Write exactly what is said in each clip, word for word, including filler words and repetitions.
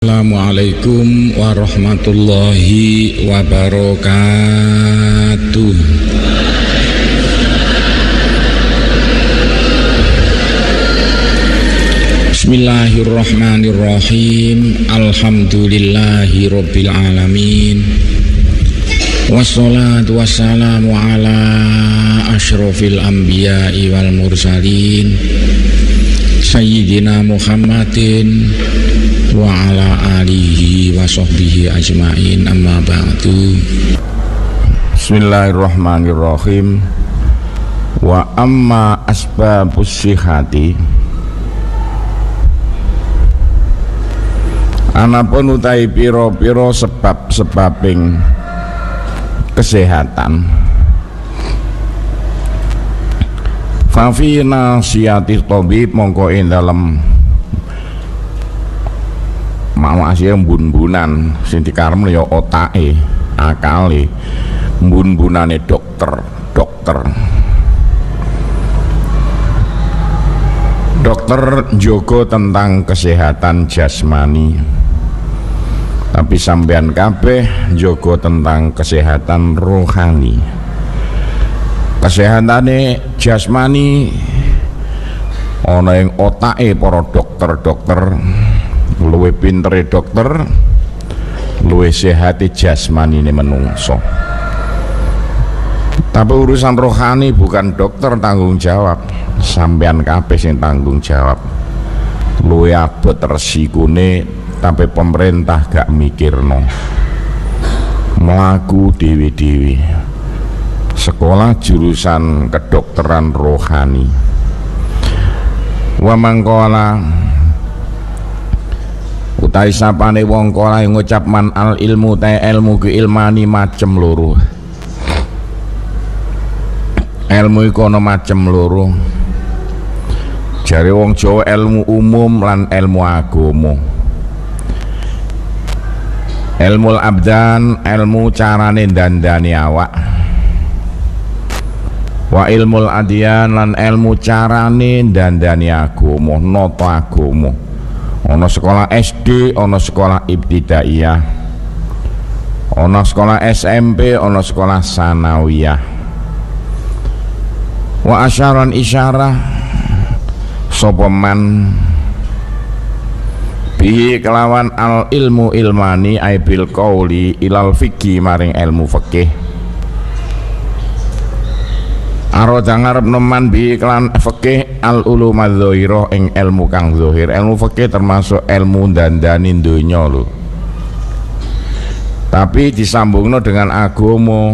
Assalamualaikum warahmatullahi wabarakatuh. Bismillahirrahmanirrahim. Alhamdulillahi rabbil alamin. Wassalatu wassalamu ala asyrafil anbiya'i wal mursalin Sayyidina Muhammadin wa ala alihi wa sahbihi ajma'in, amma ba'du. Bismillahirrahmanirrahim. Wa amma asbabus sihati, anapun utai piro-piro sebab-sebabing kesehatan, fafi nasiyati tabib, mongko ing dalem mawase mbun-bunan sing dikarem ya otake, akale, mbun-bunane dokter dokter dokter njogo tentang kesehatan jasmani, tapi sampean kabeh njogo tentang kesehatan rohani. Kesehatane jasmani ana ing otake para dokter-dokter, luwih pintere dokter luwih sehati jasmani ini menungso. Tapi urusan rohani bukan dokter tanggung jawab, sampean kabeh sing tanggung jawab. Luwih abot resikune, tapi pemerintah gak mikirno, mlaku dewi-dewi sekolah jurusan kedokteran rohani. Wa mangkola utai sapane wong kala ngucap man al ilmu ta ilmu ku ilmani macem loro. Ilmu iku ana macem loro. Jare wong Jawa ilmu umum lan ilmu agama. Ilmu abdan, ilmu carane dandani awak. Wa ilmul adyan lan ilmu carane dandani agama, nata agama. Ana sekolah S D, ana sekolah ibtidaiyah, ana sekolah S M P, ana sekolah sanawiyah. Wa asyaran isyarah sapa man bihi kelawan al ilmu ilmani ay bil qauli ilal fikih maring ilmu fikih. Aroda ngarep neman bi kelan fikih al ulum adz-dzahirah ing ilmu kang zahir. Ilmu fikih termasuk ilmu dandani donya lho, tapi disambungno dengan agama.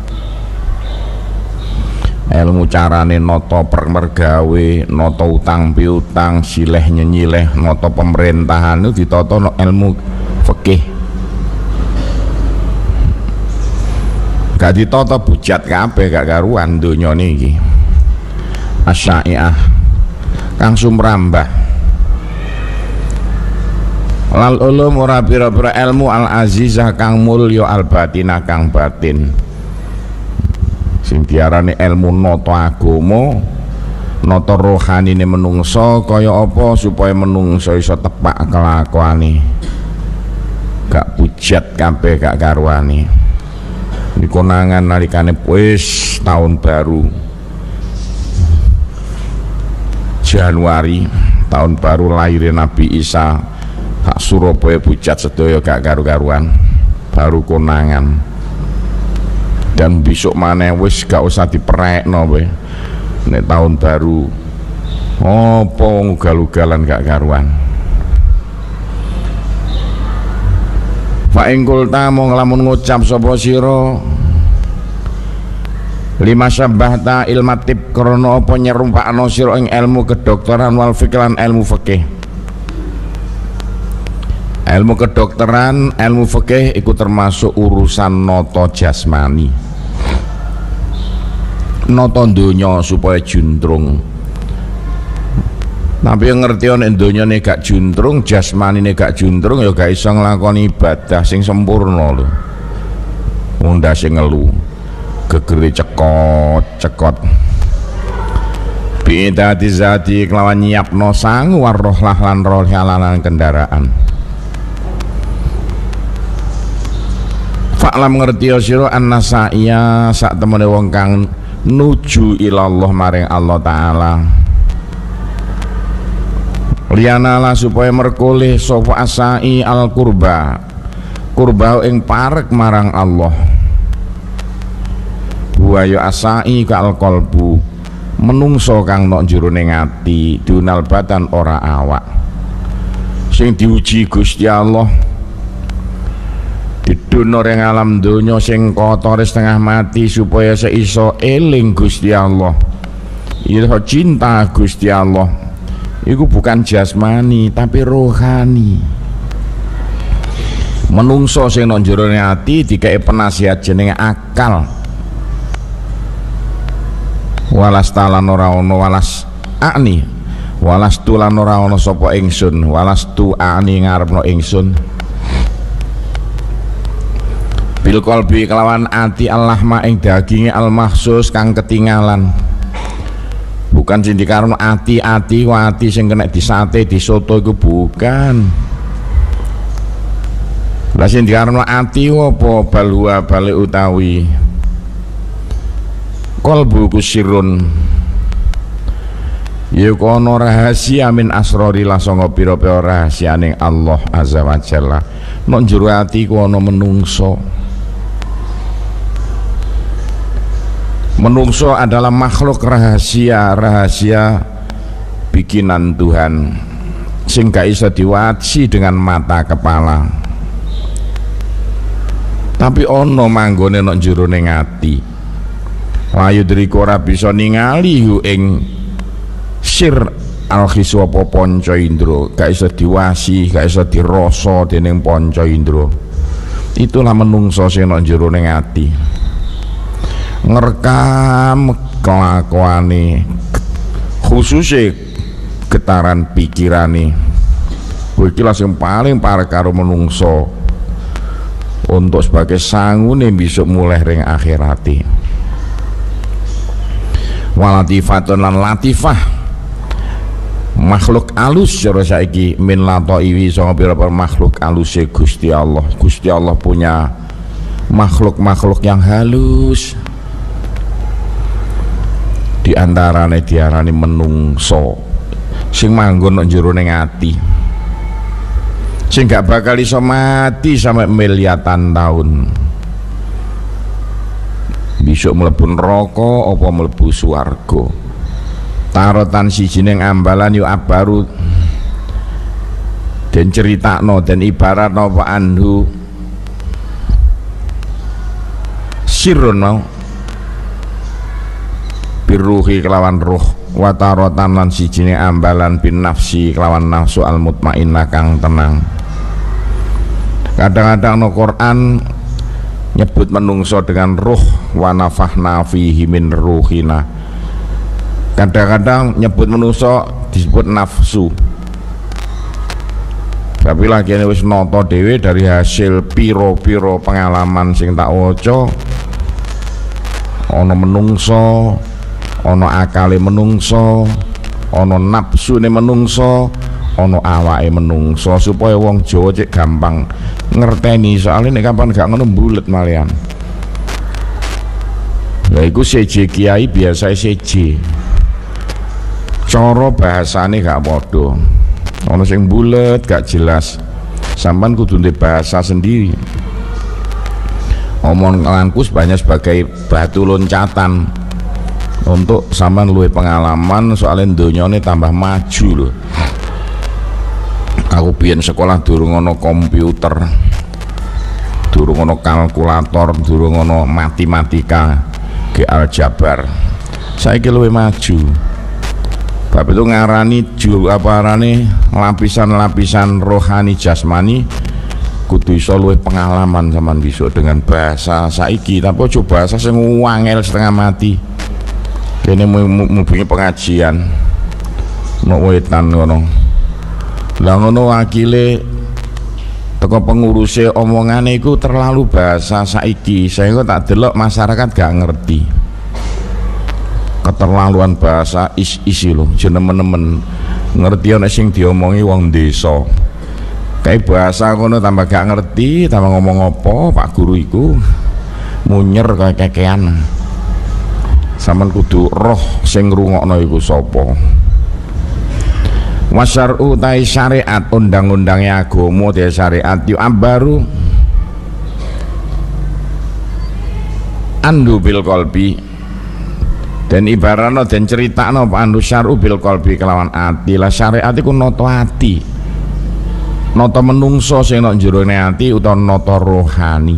Ilmu carane nata permergawe, nata utang piutang, sileh nyenyileh, nata pemerintahan itu ditata no ilmu fikih. Gak ditata bujat kabeh, gak karuan donya niki. Asya'iah kang sumrambah. Lal ulum ora pira-pira ilmu al azizah kang mulya al batinah kang batin. Sing diarani ilmu nata agama, nata rohanine menungso kaya apa supaya menungso iso tepak kelakuane. Gak bujat kabeh, gak karuane. Di konangan nalikane wis tahun baru Januari, tahun baru lahir Nabi Isa, hak Surabaya bujat sedaya gak karu-karuan, baru konangan. Dan besok maneh wis gak usah diperekno kowe. Nek tahun baru apa ugal-ugalan gak karuan. Fa ing kulta mong lamun ngucap sapa sira lima sabbahta ilmatib krana apa nyerumpakno sira ing ilmu kedokteran wal fikih lan ilmu fikih. Ilmu kedokteran, ilmu fikih iku termasuk urusan nata jasmani, nata donya supaya juntrung. Tapi yang ngerti nek donyane gak juntrung, jasmanine gak juntrung, ya gak iso nglakoni ibadah sing sempurna lho. Wong ndase ngelu, gegere cekot-cekot. Bidati zati kelawan nyiapno sangu warroh lan roh halalan kendaraan. Fa'lam ngerti sira annasaiya sak temene wong kang nuju ilallah maring Allah taala lianala supaya merkoleh sapa asai al kurba kurba ing parek marang Allah wa ya asai ka al qalbu menungso kang nok jerone ati dunal badan ora awak sing diuji Gusti Allah didono ring alam donya sing kotor setengah mati supaya seiso eling Gusti Allah iso cinta Gusti Allah iku bukan jasmani tapi rohani menungso sing nang jero ati dikei penasihat jenenge akal walas talan ora ono walas akni walas tulan ora ono sapa ingsun walas tu akni ngarepno ingsun bil qalbi kelawan ati allahma ing daginge al mahsus kang ketinggalan bukan sing dikarepno ati-ati ati sing kena disate disoto iku bukan lah sing dikarepno ati apa balwa balik utawi qalbu kusirun ya kono rahasia min asrori langsung pira-pira rahasianing Allah azza wa jalla nek jero ati ku ana menungso menungso adalah makhluk rahasia rahasia bikinan Tuhan sing gak iso diwaci dengan mata kepala tapi ono manggone nok jero ning ati layu driko ora bisa ningali hu ing sir al khiswa apa panca indra gak iso diwasi gak iso dirasa dening panca indra itulah menungso sing nok jero ning ati ngerekam kelakuane khususnya getaran pikirane kuwi iki sing paling parek karo menungso untuk sebagai sangune bisa mulai ring akhirati walatifatun lan latifah makhluk alus cara saiki min lataiwi sanga pira-pira makhluk alus Gusti Allah Gusti Allah punya makhluk-makhluk yang halus di antarane diarani menungso sing manggon nang jero ning ati sing gak bakal iso mati sampai miliatan tahun bisa mlebu neraka apa mlebu swarga tarotan siji ning ambalan yo abaru den critakno den ibarat napa anhu sirrun mau biruhi kelawan ruh watarotan lan sijine ambalan bin nafsi kelawan nafsu al mutmainnah kang tenang kadang-kadang no Quran nyebut menungso dengan ruh wa nafahna fihi min ruhina kadang-kadang nyebut menungso disebut nafsu tapi lagi ini wis noto dewe dari hasil piro-piro pengalaman sing tak waca ono menungso ono akale menungso ono nafsune menungso ono awake menungso supaya wong Jawa cek gampang ngerteni soalnya nek kapan gak ngono mbulet malian lha iku seje kiai biasa seje cara bahasane gak padha ono sing bulet gak jelas sampean kudu ndek bahasa sendiri omonganku banyak sebagai batu loncatan untuk sampean luwih pengalaman soalnya donyane tambah maju loh aku biyen sekolah durung ono komputer durung ono kalkulator durung ono matematika ke aljabar saiki luwih maju bab itu ngarani ju apa arane lapisan-lapisan rohani jasmani kudu iso luwih pengalaman sampean bisa dengan bahasa saiki tapi aja bahasa sing wangel setengah mati kene mubingi pengajian mau wetan ngono lah ngono wakile teko penguruse omongane iku terlalu bahasa saiki saya tak delok masyarakat gak ngerti keterlaluan bahasa is isi lho jeneng-nemen ngerti ana sing diomongi wong desa kayak bahasa kono tambah gak ngerti, tambah ngomong apa Pak Guru iku munyer kayak kekean. Sampeyan kudu roh sing ngrungokno iku sapa. Wasyar'u tai syariat, undang-undange agama te syariat yu ambaru andu bil qalbi, dan ibaratno den critakno andu syar'u bil qalbi kelawan ati. Lah syariat iku nata ati, nata menungso sing nang jerone ati utawa nata rohani.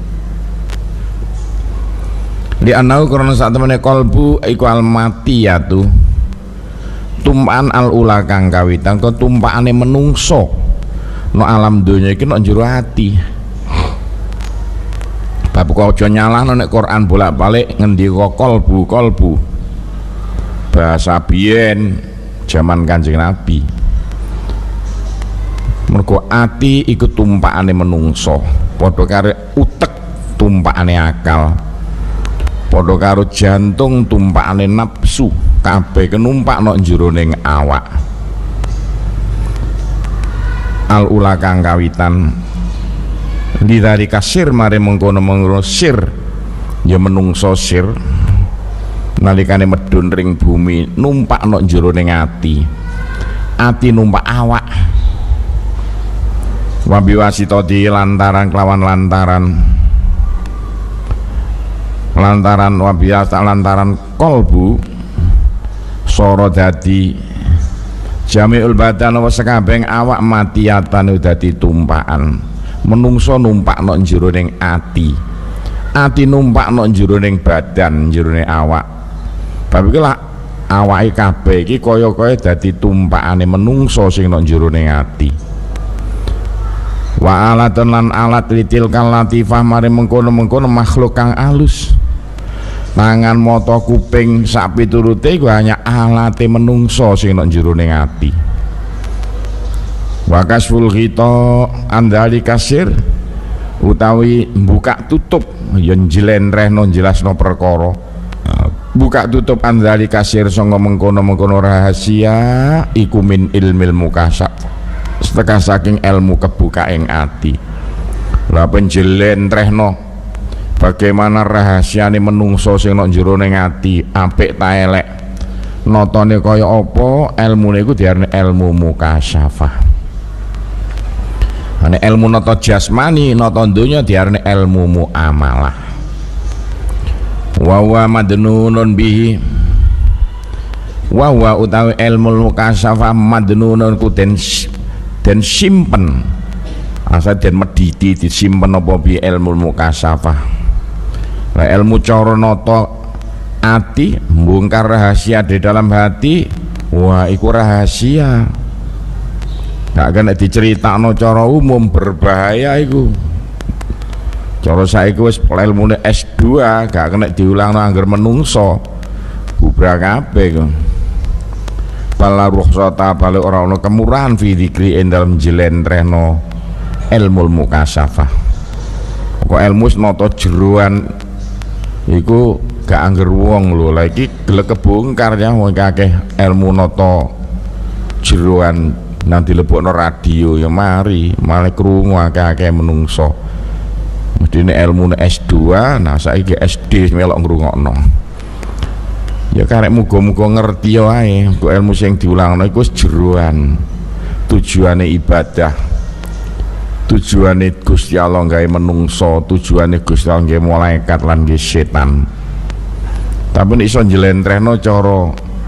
Di anau karena saat temene kalbu iku al matiyatu, tumpaan al ula kang kawitan, ketumpaane menungso no alam donya iki nang jero ati. Bab kok aja nyalahno nek Quran bolak-balik ngendika kalbu kalbu. Bahasa biyen zaman Kanjeng Nabi. Mergo ati iku tumpakane menungso, padha karo utek tumpakane akal, padha karo jantung tumpakane nafsu, kabeh kenumpak nok jeroning awak. Al ula kang kawitan lidari kasir mare mengkono-mengkono sir ya menungso sir nalikane medun ring bumi numpak nok jeroning ati, ati numpak awak. Wabi wasitoti lantaran kelawan lantaran lantaran wabiasa lantaran kolbu soro dadi jami'ul badan wa sekabeng awak matiatan dadi tumpaan. Menungso numpak nok jeroning ati, ati numpak nok jeroning badan jeroning awak. Bab iki lah awake kabeh iki kaya-kaya dadi tumpakane menungso sing nok jeroning ati. Wa alatun lan alat litil kal latifah mari mengkono-mengkono makhluk kang alus. Tangan mata kuping sak piturute iku hanya alate menungso sing nang jeroning ati. Wa kasful khita andali kasir utawi buka tutup ya njlenrehno jelasno perkara. Buka tutup andali kasir sanga mengkono-mengkono rahasia iku min ilmil mukasab, setengah saking ilmu kebuka ing ati. Lah penjelentrehno bagaimana rahasiane menungso sing nang jero ning ati, apik ta elek, notane kaya apa, ilmune iku diarani ilmu mukasyafah. Ane ilmu nata jasmani, nata donya diarani ilmu muamalah. Wa wa madnunun bihi, wa wa utawi ilmu mukasyafah madnunun ku den dan simpen asal dan mediti disimpen apa bi ilmu mukasyafah. Lah ilmu cara nata ati mbongkar rahasia di dalam hati, wah iku rahasia gak kena diceritakno cara umum, berbahaya iku. Cara saiki wis ilmune S dua gak kena diulangno angger menungso bubrak kabeh iku. Bala rukhsata balik ora ana kemurahan fi dzikri ing dalem jelentrehno ilmu mukasyafah. Kok ilmu nata jeroan iku gak angger wong lho. Lah iki gelek kebongkar ya wong akeh ilmu nata jeroan nang dilebokno radio ya mari malah krungu akeh-akeh menungso. Medine ilmune S dua, nah saiki S D melok ngrungokno. Ya karek muga-muga ngerti ya ae, kok ilmu sing diulangno iku wis jeroan. Tujuane ibadah. Tujuane Gusti Allah gawe menungso, tujuane Gusti Allah gawe malaikat lan gawe setan. Tapi nek iso njlentrehno cara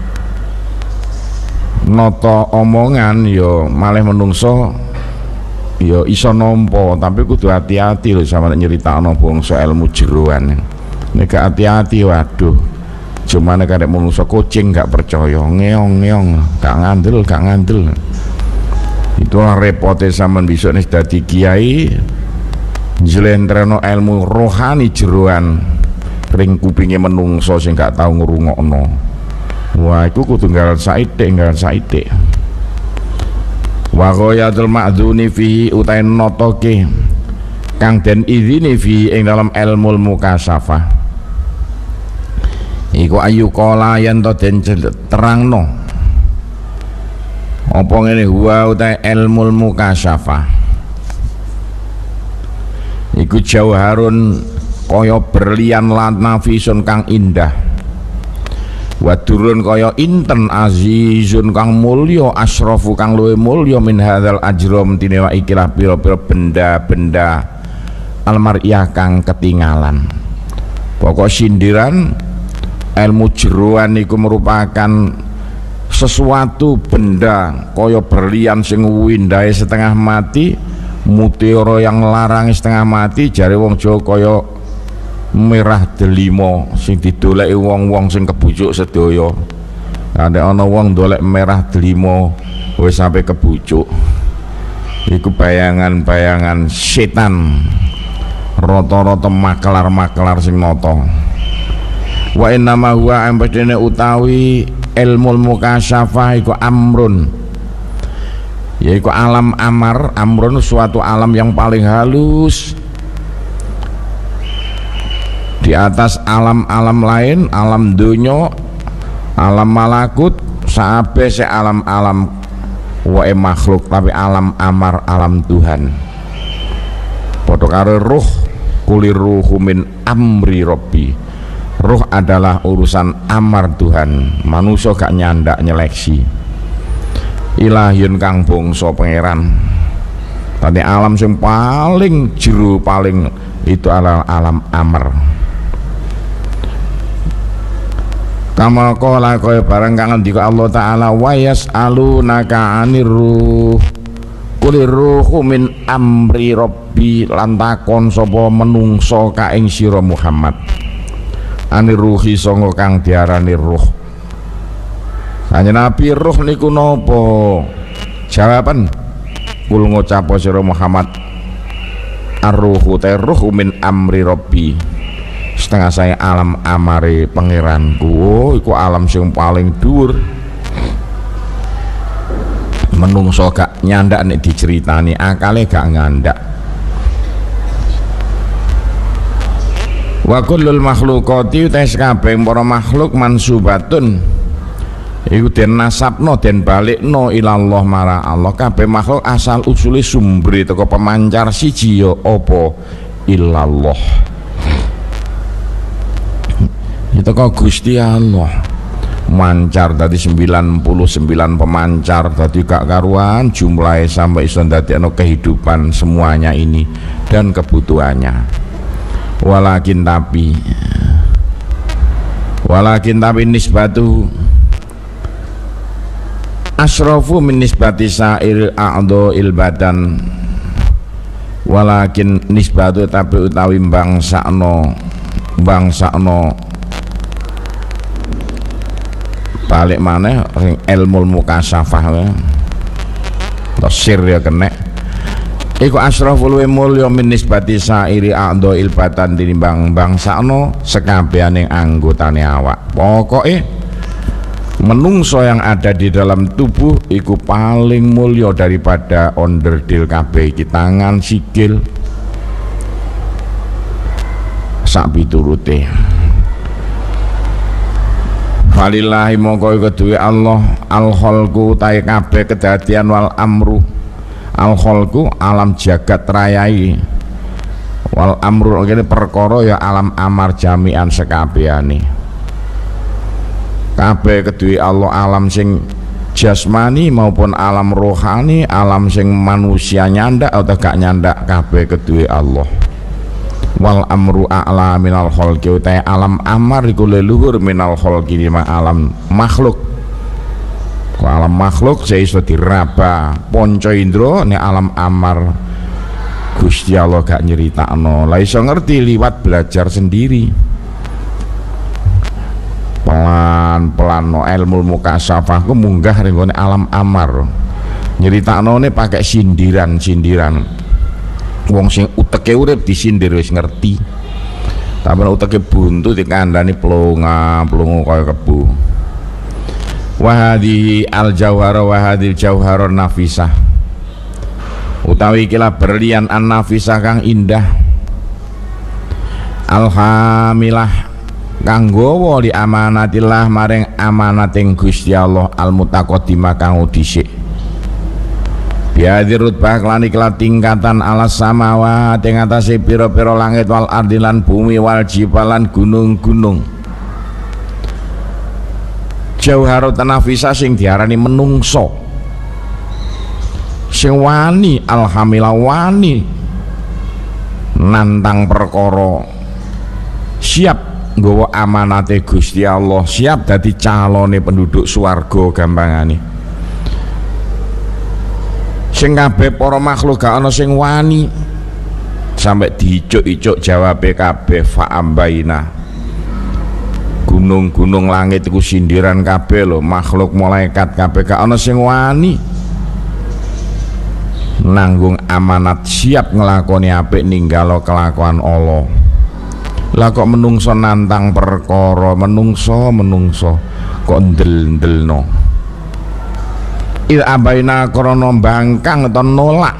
nata omongan ya malah menungso ya iso nampa, tapi kudu hati-hati lho sama nyeritakno bangsa ilmu jeroan. Nek gak hati-hati waduh cuma nek arek menungso kucing gak percaya, ngeong-ngeong, gak ngandel, gak ngandel. Itulah repote sampean bisa nek dadi kiai njlentreno ilmu rohani jeroan ring kupinge menungso sing gak tau ngrungokno. Wah iku kudu nggaran saithik, nggaran saithik. Wa ghayatul ma'dzuni fihi utain notoke kang den izini fi ing dalam ilmu mukasyafah iku ayu kala yen to den terangno apa ngene wa utai ilmu mukasyafah iku jauharun kaya berlian lan nafisun kang indah, wadurun kaya inten azizun kang mulya, asrafu kang luwih mulya min hadzal ajram tinewa ikilah pira-pira benda-benda almariyah kang ketinggalan. Pokok sindiran ilmu jeroan iku merupakan sesuatu benda kaya berlian sing windahe setengah mati, mutiara yang larang setengah mati, jare wong Jawa kaya merah delima sing didoleki wong-wong sing kebujuk sedaya. Nek ana wong ndolek merah delima wis sampe kebujuk, iku bayangan-bayangan setan, rata-rata maklar-maklar sing nata. Wa inna ma huwa ambadene utawi ilmu mukasyafah iku amrun, yaitu alam amar. Amrun suatu alam yang paling halus di atas alam-alam lain, alam dunya, alam malakut, sabe se alam-alam wae makhluk, tapi alam amar, alam Tuhan. Padha karo ruh, kulir ruhu min amri rabbi. Ruh adalah urusan amar Tuhan, manusia gak nyandak nyeleksi. Ilahiyun kang bangsa pangeran. Tadi alam yang paling jero, paling itu adalah alam amar. Kama qala kaya barang kang ngendika Allah taala, wa yas'alunaka 'anir ruh kulir ruhu min amri rabbi, lan takon sapa menungso ka ing sira Muhammad anir ruhi sanga kang diarani ruh. Hanya Nabi ruh niku napa? Jawaban kul ngucap sira Muhammad, ar-ruhu ta ruhu min amri rabbi, setengah saya alam amare pangeranku. Oh, iku alam sing paling dhuwur, menungso gak nyandak nek diceritani, akale gak ngandak. Wa kullul makhluqati tes kabeh para makhluk mansubatun iku den nasabno, den balikno ilallah marang Allah. Kabeh makhluk asal usule sumber teko pemancar siji ya apa ilallah, itu kok Gusti Allah. Mancar tadi sembilan puluh sembilan pemancar tadi gak karuan jumlahnya, sampai iso ndadekno kehidupan semuanya ini dan kebutuhannya. Walakin tapi walakin tapi nisbatu asrafu min nisbati sa'ir a'dha'il badan. Walakin nisbatu tapi utawi bangsakno bangsakno balik maneh ilmu mukasyafah tasir ya kena iku asraful wa mulya min nisbati sa'iri a'dha'il badan tinimbang bangsakno sekabehaning anggotane awak. Pokoke menungso yang ada di dalam tubuh iku paling mulya daripada onderdil kabeh iki, tangan, sikil, sak piturute. Walillahi mongko iku duwe Allah al khalqu ta kabeh kedadian wal amru. Al khalqu alam jagat rayai, wal amru ngene perkara ya alam amar jami'an sekabehane. Kabeh kedue Allah, alam sing jasmani maupun alam rohani, alam sing manusia nyandak atau gak nyandak, kabeh kedue Allah. Wal amru a'la minal khalqi, ta alam amar iku leluhur minal khalqi, alam makhluk. Alam makhluk saya iso diraba ponco indro, nek alam amar Gusti Allah gak nyeritakno. Lah iso ngerti liwat belajar sendiri pelan-pelan no ilmu mukasyafah ku munggah ning alam amar. Nyeritakno ne pakai sindiran-sindiran. Wong sing uteke urip disindir wis ngerti. Tapi uteke buntu dikandani plonga plongo kaya kebu. Wahadi al jauhara wahadil jauhara nafisah, utawi ikilah berlian an nafisah kang indah, alhamilah kang gawa li amanatillah maring amanating Gusti Allah al mutaqaddimah kang dhisik. Bi biadhi rutbah kelani kelat tingkatan alas samawat ing atase pira-pira langit wal ardi lan bumi wal jibalan gunung-gunung. Jauharat nafisa sing diarani menungso sing wani alhamdulillah wani nantang perkara, siap nggawa amanate Gusti Allah, siap dadi calone penduduk swarga gampangane. Sing kabeh para makhluk gak ana sing wani sampai diicuk-icuk jawabe kabeh faambaina. Gunung-gunung langit iku sindiran kabeh lho, makhluk malaikat kabeh gak ana sing wani nanggung amanat, siap ngelakoni apik ninggalo kelakuan Allah. Lah kok menungso nantang perkara, menungso menungso kok ndel-ndelno. Il abaina krana bangkang atau nolak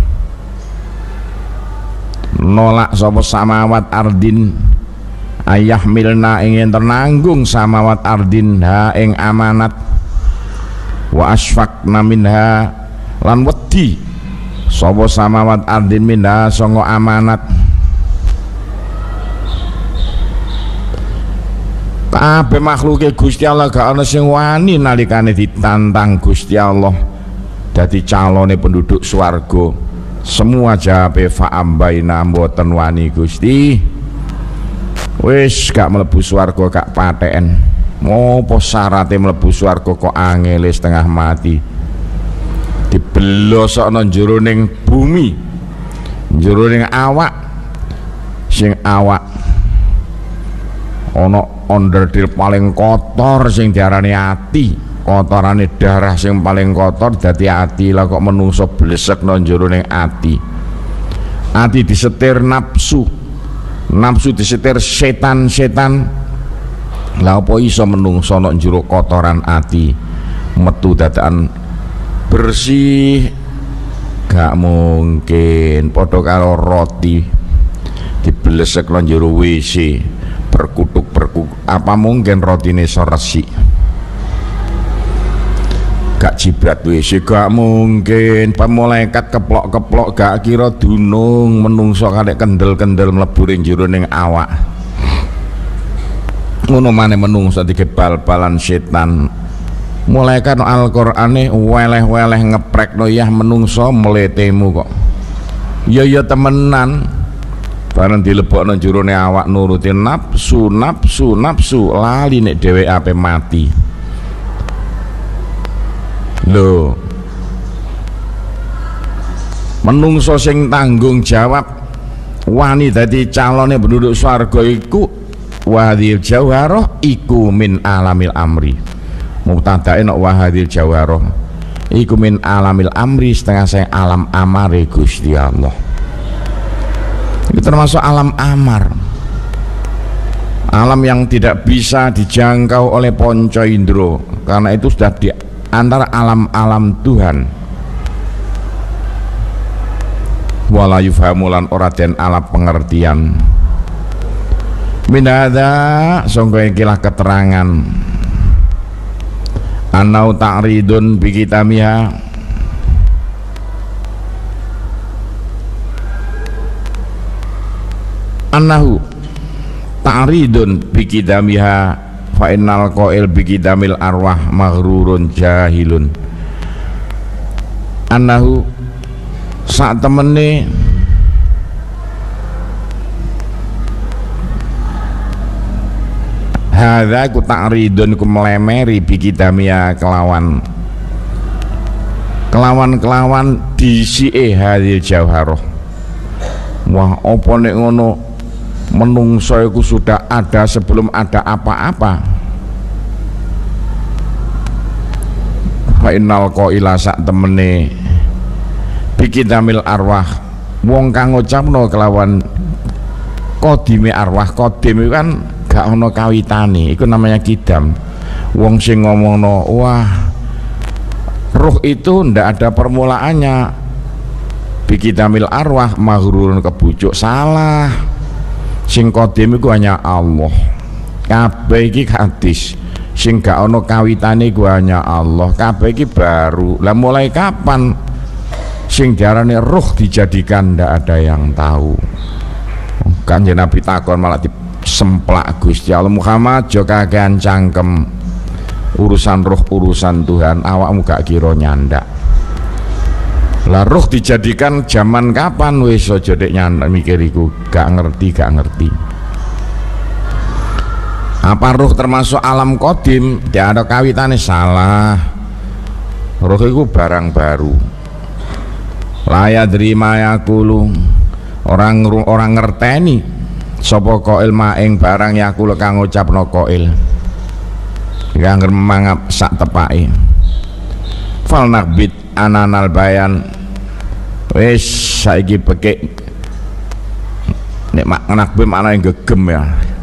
nolak sapa samawat ardin ayah milna ingin ternanggung samawat ardin ha ing amanat wa asfaqna minha lan wedi sapa samawat ardin minha sanga amanat. Kabeh makhluke Gusti Allah gak ana sing wani nalikane ditantang Gusti Allah dadi calone penduduk swarga. Semua jawabe fa'ambaina mboten wani Gusti. Wis gak mlebu swarga gak paten. Ngopo syarate mlebu swarga kok angele setengah mati. Dibelosokno njero ning bumi, njero ning awak sing awak ana onderdil paling kotor sing diarani ati, kotorane darah sing paling kotor dadi ati. Lah kok menungso blesekno njero ning ati. Ati disetir nafsu, nafsu disetir setan-setan. Lah apa iso menungso ana njero kotoran ati metu dadakan bersih? Gak mungkin. Padha karo roti diblesekno njero W C berkutuk berkutuk, apa mungkin rotine iso resik? Gak jibrat W C, gak mungkin. Pemolaikat keplok-keplok gak kira dunung menungso kadek kendel-kendel mlebu ning jero ning awak. Ngono maneh menungso digebal-balan setan. Malaikat Al-Qur'ane weleh-weleh ngeprekno yah menungso mletemu kok. Ya ya temenan. Bareng dilebokno jerone awak nuruti nafsu nafsu nafsu lali nek dhewe ape mati. Lho, menungso sing tanggung jawab wani dadi calone penduduk swarga iku wahadil jawharah iku min alamil amri. Mubtadae nek wahadil jawharah iku min alamil amri, setengah saya alam amare Gusti Allah. Itu termasuk alam amar, alam yang tidak bisa dijangkau oleh ponco indro, karena itu sudah di antara alam-alam Tuhan. Wala yufhamulan ora den ala pengertian. Minada sangka ikilah keterangan anau ta'ridun bikitamiha, annahu ta'ridun bikidamiha fa innal qail bikidamil arwah maghrurun jahilun. Annahu sak temene hadza ku ta'ridun ku melemeri bikidamiha kelawan kelawan-kelawan disike hadil jauharah. Wah apa nek ngono, menungso itu sudah ada sebelum ada apa-apa. Fa innal qaila sak temene bikidamil arwah, wong kang ngucapno kelawan kodime arwah. Kodim itu kan gak ono kawitane, itu namanya kidam. Wong sing ngomongno wah ruh itu ndak ada permulaannya, bikidamil arwah maghrurun kebujuk, salah. Sing kodim iku hanya Allah. Kabeh iki hadis sing gak ono kawitane iku hanya Allah. Kabeh iki baru. Lah mulai kapan sing diarani ruh dijadikan ndak ada yang tahu. Kanjeng Nabi takon malah disemplak Gusti Allah, Muhammad jo kakean cangkem urusan ruh urusan Tuhan, awakmu gak kira nyandak. Lah ruh dijadikan zaman kapan wis aja dek nyandak mikiriku, gak ngerti gak ngerti. Apa ruh termasuk alam kodim? Dia ada kawitane, salah. Ruh itu barang baru. Laya derima yakulu, orang orang ngerteni sapa qail maing barang yakulu kang ngucapno qail. Kang mangap sak tepake. Fal nakbit ananal bayan. Wis saiki pekek nek mak nakbit maknane gegem ya.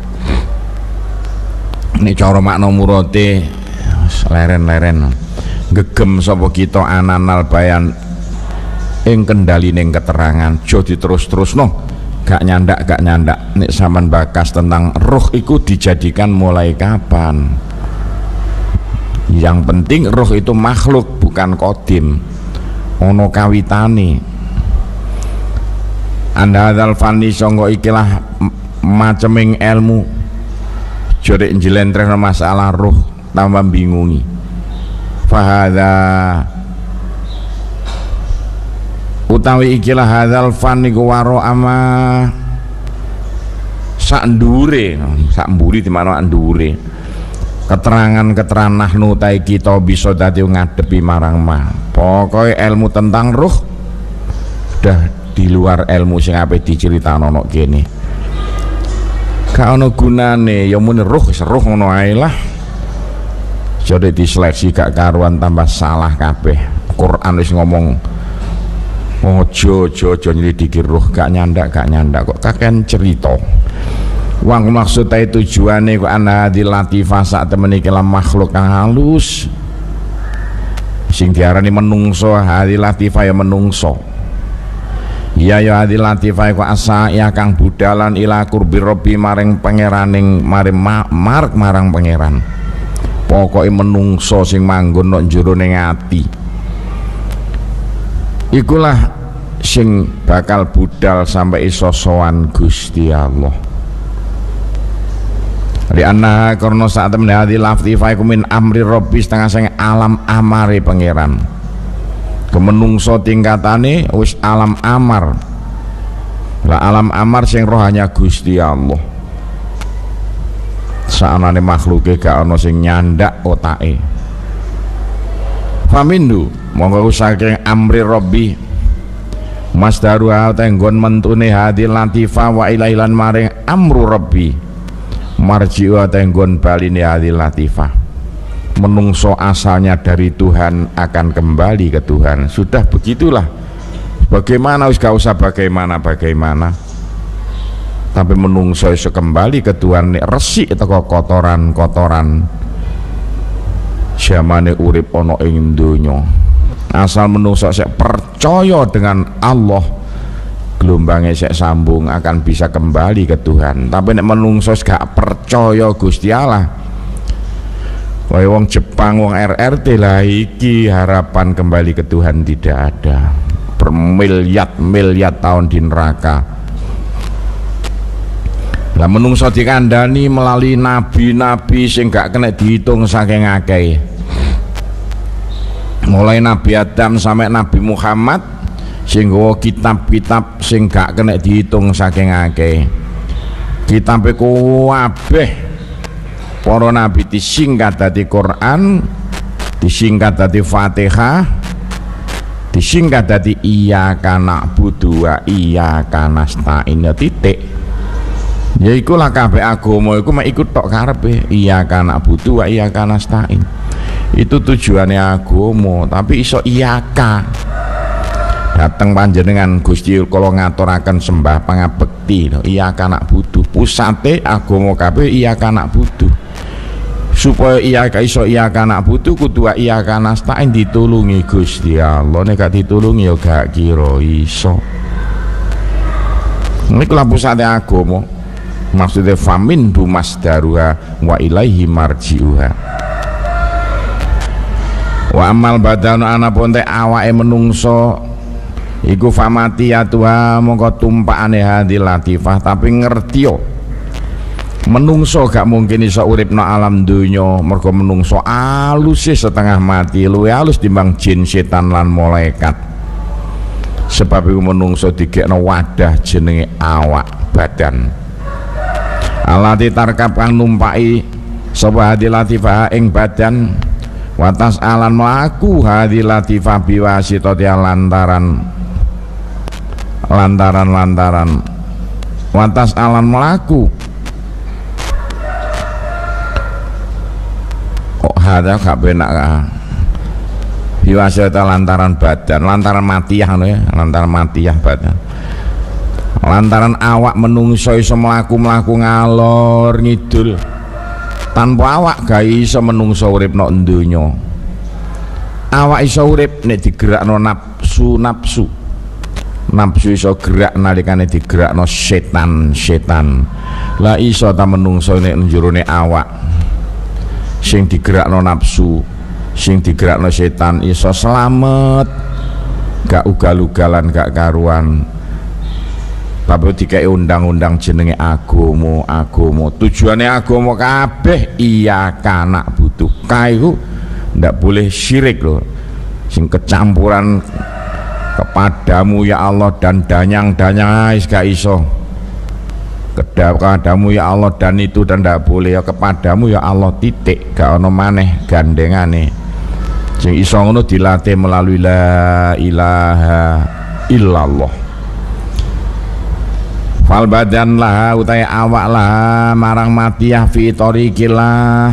Ini cara makna murate leren-leren gegem sapa kita ananal bayan ing kendalining keterangan, jo diterus-terusno gak nyandak gak nyandak. Nek sampean bakas tentang ruh iku dijadikan mulai kapan? Yang penting ruh itu makhluk bukan kodim, ono kawitane. Anda hadzal fani sangga ikilah maceming ilmu jodek njlentrehna masalah ruh tambah bingungi. Fahadha utawi ikilah hadzal fan niku waro ama sak ndure, sak mburi di mana ndure. Keterangan-keterangan nahnu tai kita bisa dadi ngadepi marang ma. Pokoke ilmu tentang ruh udah di luar ilmu sing ape diceritakno nok kene. Gak ono gunane, ya muni ruh seruh ngono ae lah. Jadi diseleksi gak karuan tambah salah kabeh. Quran wis ngomong ojo ojo ojo nyelidiki ruh, gak nyandak gak nyandak kok kakean cerita. Wang maksud ta tujuane kok ana di latifah sak temene iki makhluk kang halus. Sing diarani menungso, hadi latifah ya menungso. Ya ya hadi latifah kok asa ya kang budalan ila kurbi robbi maring pangeraning maring marek marang pangeran. Pokoke menungso sing manggon nok njero ning ati. Ikulah sing bakal budal sampai iso sowan Gusti Allah. Li anna karena saat temen hadi latifah iku min amri robbi setengah sing alam amare pangeran. Kemenungso tingkatane wis alam amar. Lah alam amar sing rohanya Gusti Allah. Saanane makhluke gak ana sing nyandak otake. Famindu monggo saking amri rabbi masdaru tenggon mentune hadi latifah wa ilailan maring amru rabbi marji'u tenggon baline hadi latifah. Menungso asalnya dari Tuhan akan kembali ke Tuhan. Sudah begitulah. Bagaimana wis gak usah bagaimana bagaimana. Tapi menungso iso kembali ke Tuhan nek resik teko kotoran-kotoran jamane urip ana ing donya. Asal menungso sik percaya dengan Allah, gelombangnya sik sambung akan bisa kembali ke Tuhan. Tapi nek menungso gak percaya Gusti Allah, kaya wong Jepang, wong R R T lah iki harapan kembali ke Tuhan tidak ada. Bermiliat-miliat tahun di neraka. Lah menungso dikandani melalui nabi-nabi sing gak kena dihitung saking akeh. Mulai Nabi Adam sampai Nabi Muhammad sing nggawa kitab-kitab sing gak kena dihitung saking akeh. Kitab iku kabeh para nabi disingkat dari Quran, disingkat dari Fatihah, disingkat dari iyyaka na'budu wa iyyaka nasta'in, ya titik. Ya ikulah kabeh agama iku mek ikut tok karepe iyyaka na'budu wa iyyaka nasta'in. Itu tujuannya agama, tapi iso iyyaka. Dateng panjenengan Gusti kula ngaturaken sembah pangabekti lho, iyyaka na'budu. Pusate agama kabeh iyyaka na'budu. Supaya iyyaka iso iyyaka na'budu kudu iyyaka nasta'in ditulungi Gusti Allah. Nek gak ditulungi ya gak kira iso. Niku lha pusate agama. Maksudnya famin du masdaruha wa ilaihi marji'uha. Wa amal badanu ana ponte awake menungso iku famatiyatuha mongko tumpakane hadil latifah, tapi ngertiyo menungso gak mungkin iso urip no alam dunya, mergo menungso alus setengah mati, luwe alus timbang jin, setan lan malaikat. Sebab iku menungso digekno wadah jenenge awak badan. Alati tarkab kang numpaki sapa hadil latifah ing badan, watas alan mlaku hadil latifah biwasitati lantaran lantaran lantaran watas alan melaku kok ada gak benak kah biwasita lantaran badan, lantaran matiyah ya, lantaran matiyah badan, lantaran awak menungso iso melaku-melaku ngalor ngidul, tanpa awak gak iso menungso urip no donya. Awak iso urip nek digerakno nafsu nafsu nafsu iso gerak nalikane digerakno setan-setan. Lah iso ta menungso nek njurone awak sing digerakno nafsu, sing digerakno setan iso selamat, gak ugal-ugalan, gak karuan. Tapi dikai undang-undang jenenge agama, agama. Tujuane agama kabeh iya kana butuh. Kae ku ndak boleh syirik loh. Sing kecampuran kepadamu ya Allah dan danyang-danyang is gak iso. Kepadamu ya Allah dan itu dan ndak boleh, ya kepadamu ya Allah titik, gak ono maneh gandengane. Sing iso ngono dilatih melalui la ilaha illallah. Fal badan lah utai awak lah marang matiyah fi tariqillah,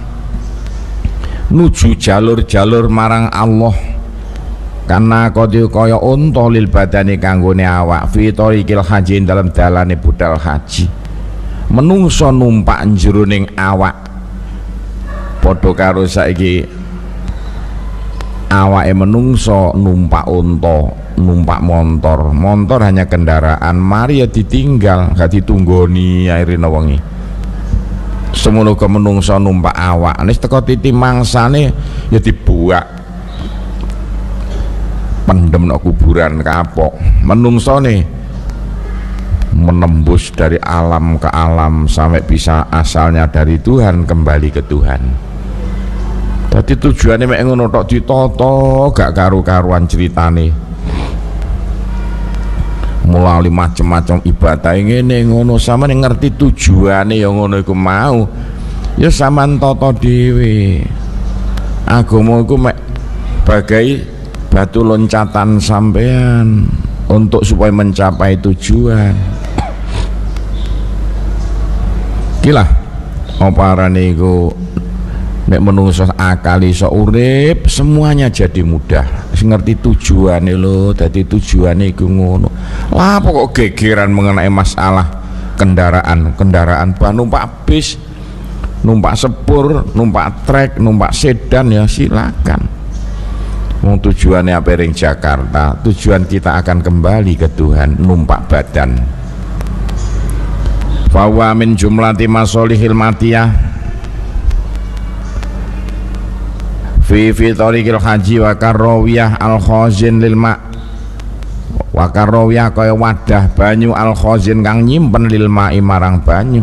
nuju jalur-jalur marang Allah, karena kodi kaya unta lil badani kanggone awak fi tariqil haji dalam dalane budal haji. Menungso numpak njeroning awak padha karo saiki awake menungso numpak unta, numpak motor. Motor hanya kendaraan, mari ya ditinggal, gak ditunggoni airina wengi. Semono ke menungso numpak awak, nek teko titi mangsane ya dibuak, pendem nok kuburan kapok. Menungso nih menembus dari alam ke alam sampai bisa asalnya dari Tuhan kembali ke Tuhan. Tadi tujuannya mek ngono tok ditoto gak karu-karuan ceritane. Mulai macam-macam ibadah ngene ngono, sama ngerti tujuane ya ngono iku mau. Ya sampean tata dhewe. Agama iku mek bagai batu loncatan sampean untuk supaya mencapai tujuan. Gila apa arane iku nek menungso akal iso urip semuanya jadi mudah. Sing ngerti tujuane lho, dadi tujuane iku ngono. Lah apa kok gegeran mengenai masalah kendaraan, kendaraan bah numpak bis, numpak sepur, numpak trek, numpak sedan ya silakan. Mau tujuannya apa ring Jakarta, tujuan kita akan kembali ke Tuhan, numpak badan. Fawa min jumlati masolihil matiyah fi fi tariqil haji wa karrawiyah al khazin lil ma, wa karrawiyah kaya wadah banyu al khazin kang nyimpen lil ma'i marang banyu.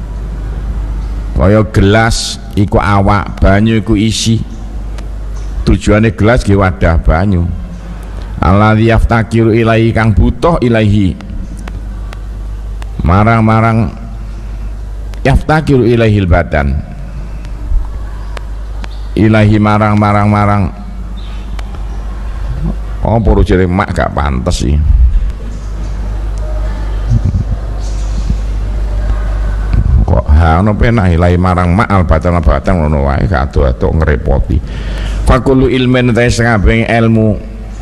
Kaya gelas iku awak, banyu iku isi. Tujuannya gelas ge wadah banyu. Alladzi yaftakiru ilaihi kang butuh ilaihi marang-marang yaftakiru ilaihil badan, ilahi marang-marang-marang. Oh puru jere mak gak pantes sih. Kok ha ono penak ilahi marang mak al badan badan ngono wae gak ado-ado ngrepoti. Fakulu ilmen ta sakabeh ilmu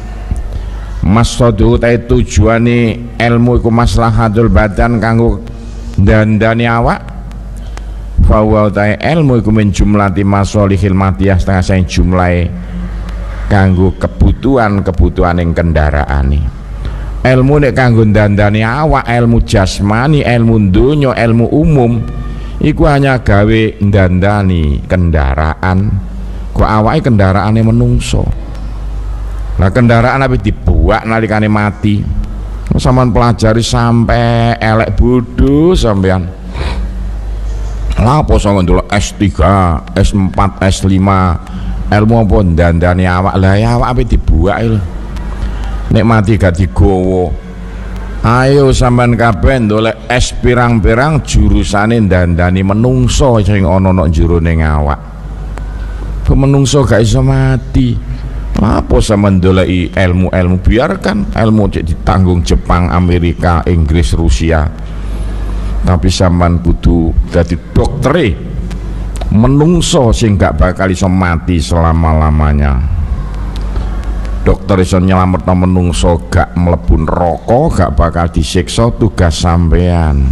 maksud ta tujuane ilmu iku maslahatul badan kanggo dandani awak. Fawa ta ilmu iku min jumlati masolihil matiyah setengah sing jumlahe kanggo kebutuhan-kebutuhan ing kendaraane. Ilmu nek kanggo dandani awak, ilmu jasmani, ilmu donya, ilmu umum iku hanya gawe dandani kendaraan. Kok awake kendaraane menungso. Nah kendaraan tapi dibuak nalikane mati. Sampean pelajari sampai elek bodoh sampean. Lah apa sing ndelok S tiga, S empat, S lima, ilmu apa dandani awak. Lah ya awak ape dibuak lho. Nek mati gak digowo. Ayo sampean kabeh ndolek es pirang-pirang jurusane dandani menungso sing ana nang jerone awak. Menungso gak iso mati. Apa sampean ndoleki ilmu-ilmu, biarkan ilmu cek ditanggung Jepang, Amerika, Inggris, Rusia. Tapi sampean kudu dadi doktere menungso sing gak bakal iso mati selama-lamanya. Dokter iso nyelametno menungso gak mlebu neraka, gak bakal disiksa, tugas sampean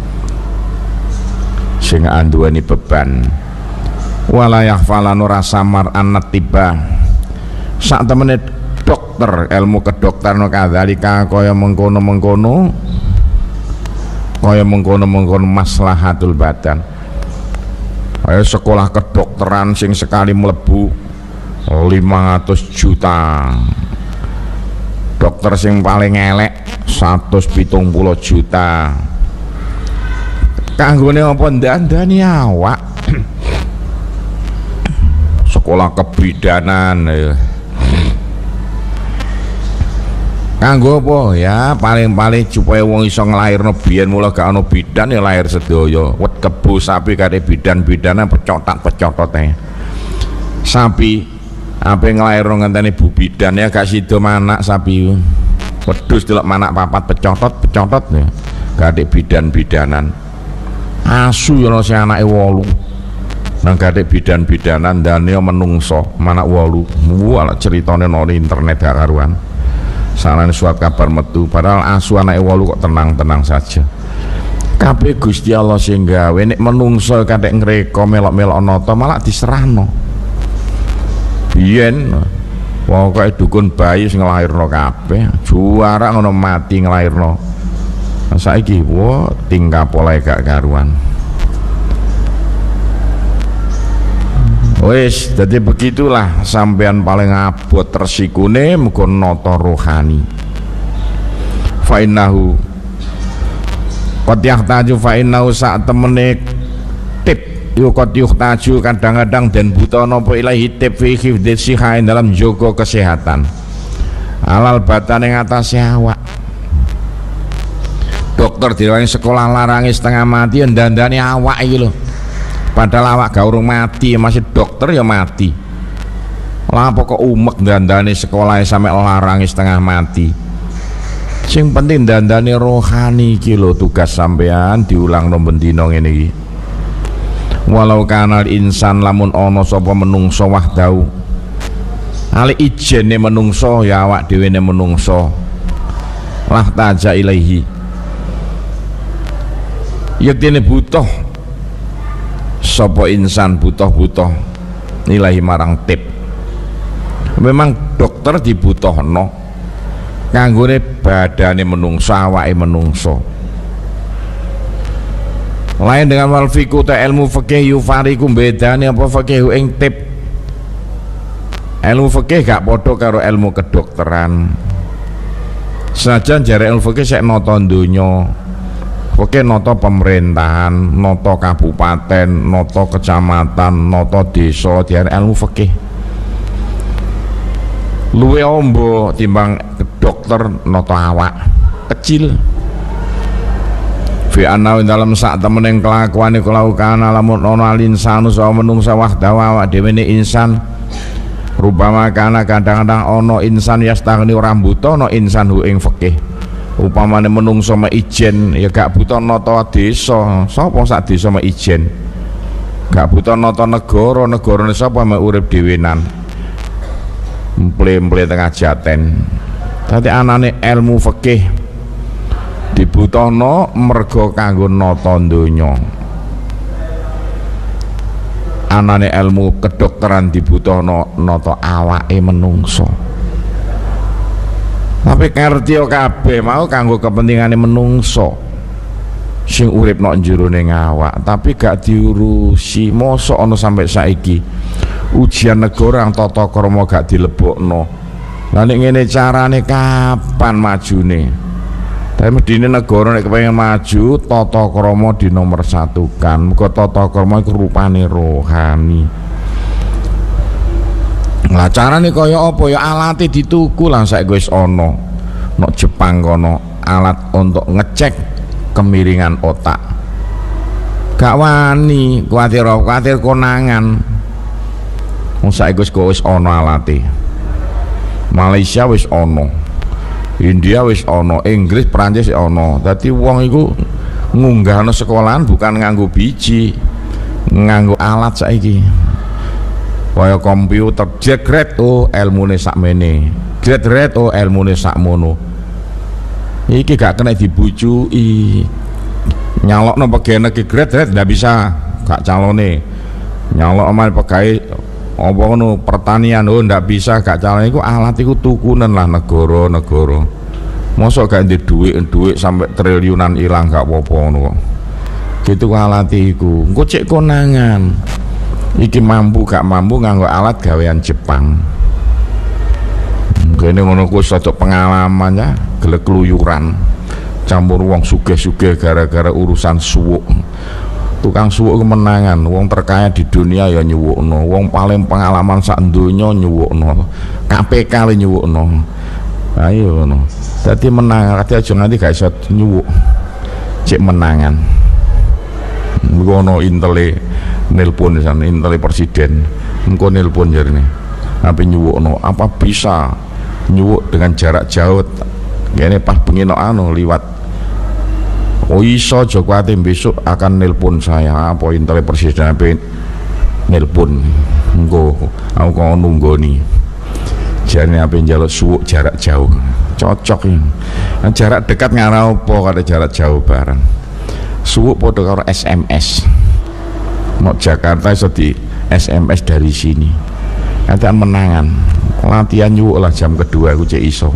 sing anduweni beban. Wala yakhfalan ora samar anat tiba sak temene dokter, ilmu kedokteran kadzalika kaya mengkono-mengkono kaya mengkono-mengkono maslahatul badan. Kaya sekolah kedokteran sing sekali mlebu lima ratus juta, dokter sing paling elek seratus pitung puluh juta. Kanggone apa ndandani awak. Sekolah kebidanan ya. Kanggo apa ya, paling-paling supaya wong iso nglairno biyen mula gak ana bidan ya lahir sedaya. Wet kebo sapi kare bidan-bidanan pecotat-pecotote. Sapi ape nglairno ngenteni bu bidan ya gak sida manak sapi. Wedhus delok manak papat pecotot-pecotot ya. Gak ada bidan-bidanan. Asu ya ana sing anake wolu. Nang gak ada bidan-bidanan dan ya menungso manak wolu. Wah ceritane nang internet gak karuan. Sarane surat kabar metu padahal asu anake wolu kok tenang-tenang saja. Kabeh Gusti Allah sing gawe, nek menungso kadek ngreka melok-melok nata malah diserahno. Biyen pokoke dukun bayi sing nglairno kabeh, juara ngono mati nglairno. Saiki wo tingkah pola gak karuan. Wes, jadi begitulah sampean paling abot tersikune muga nata rohani. Fa innahu qad yahtaju fa innahu sak temene tip yu qad yahtaju kadang-kadang dan buta napa ilahi tip fi hifdzi sihain dalam jaga kesehatan. Alal batan ing atase awak. Dokter dirawani sekolah larangi setengah mati ndandani awak iki lho. Padahal awak gak urung mati masih dokter ya mati. Lah pokok umek dandane sekolah sampai larangi setengah mati. Sing penting dandane rohani iki lho tugas sampean diulang nomben dina ngene iki. Walau kanal insan lamun ana sapa menungso wahdau. Ali ijene menungso ya awak dhewe ne menungso. Lah taja ilahi. Yektene butuh sapa insan butuh-butuh nilahi marang tip. Memang dokter dibutuhno kanggone badane menungso, awake menungso. Lain dengan wal fiqhu ta ilmu fikih yufariku bedane apa fikih ing tip. Ilmu fikih gak padha karo ilmu kedokteran. Senajan jare ilmu fikih sek nata donya. Oke, noto pemerintahan, noto kabupaten, noto kecamatan, noto desa, dian ilmu fikih. Luwe ombo timbang dokter noto awak kecil. Fi anau dalam sak temeneng kelakuane kelaukana lamun ana linsanu saha menungsa wahdawa awak dhewe ne insan. Rubama kana kadang-kadang ana insan yastagni ora buta ana insan hu ing fikih. Upamane menungso mek ijen ya gak buta nata desa. Sapa sak desa mek ijen? Gak buta nata negara, negarane sapa mek urip dhewenan. Mple-mple tengah jaten. Dadi anane ilmu fikih dibutuhno merga kanggo nata donya. Anane ilmu kedokteran dibutuhno nata awake menungso. Tapi ngerti kabeh mau kanggo kepentingane menungso sing urip nok jerone awak, tapi gak diurusi. Mosok ana sampai saiki ujian negara yang tata krama gak dilebokno. Lah nek ngene carane kapan majune? Tapi medine negara nek kepengin maju tata krama dinomorsatukan. Muga tata krama iku rupane rohani. Lah carane kaya apa ya alate dituku lah saiki wis ana. Nek Jepang kono alat untuk ngecek kemiringan otak. Gak wani kuwatir kuwatir konangan. Wong saiki wis ana alate. Malaysia wis ana, India wis ana, Inggris, Prancis ana. Dadi wong iku ngunggahno sekolahan bukan nganggo biji, nganggo alat saiki. Kaya komputer, jegret oh ilmune sakmene, jegret oh ilmune sakmono. Iki gak kena dibujuki. Nyalokno pegawai iki gret-gret ndak bisa, gak calone. Nyalok amal pegawai apa ngono pertanian oh ndak bisa gak calon iku alat iku tukunan lah negara-negara. Mosok gak ndek dhuwit-dhuwit sampai triliunan ilang gak apa-apa ngono kok. Gitu alat iku. Engko cek konangan. Iki mampu gak mampu nganggo alat gawean Jepang. Kene ngono ku sadok pengalaman ya, gelek keluyuran. Campur wong sugih-sugih gara-gara urusan suwuk. Tukang suwuk kemenangan, wong terkaya di dunia ya nyuwukno, wong paling pengalaman sak donya nyuwukno, K P K le nyuwukno. Ayo ngono. Dadi menang, ati aja nganti gak iso nyuwuk. Cek menangan. Ngono intele nelpon sana, intele presiden. Engko nelpon jarine. Ape nyuwukno, apa bisa nyuwuk dengan jarak jauh? Kene pas bengi no anu liwat oh iso Jokowi besok akan nelpon saya apa intele presiden apa nelpon engko aku kok nunggoni jane apa njaluk suwuk jarak jauh cocok ya. Nah, jarak dekat ngara apa kada jarak jauh bareng suwuk padha karo S M S mau Jakarta iso di S M S dari sini nanti menangan latihan nyuwuk lah jam kedua aku cek iso.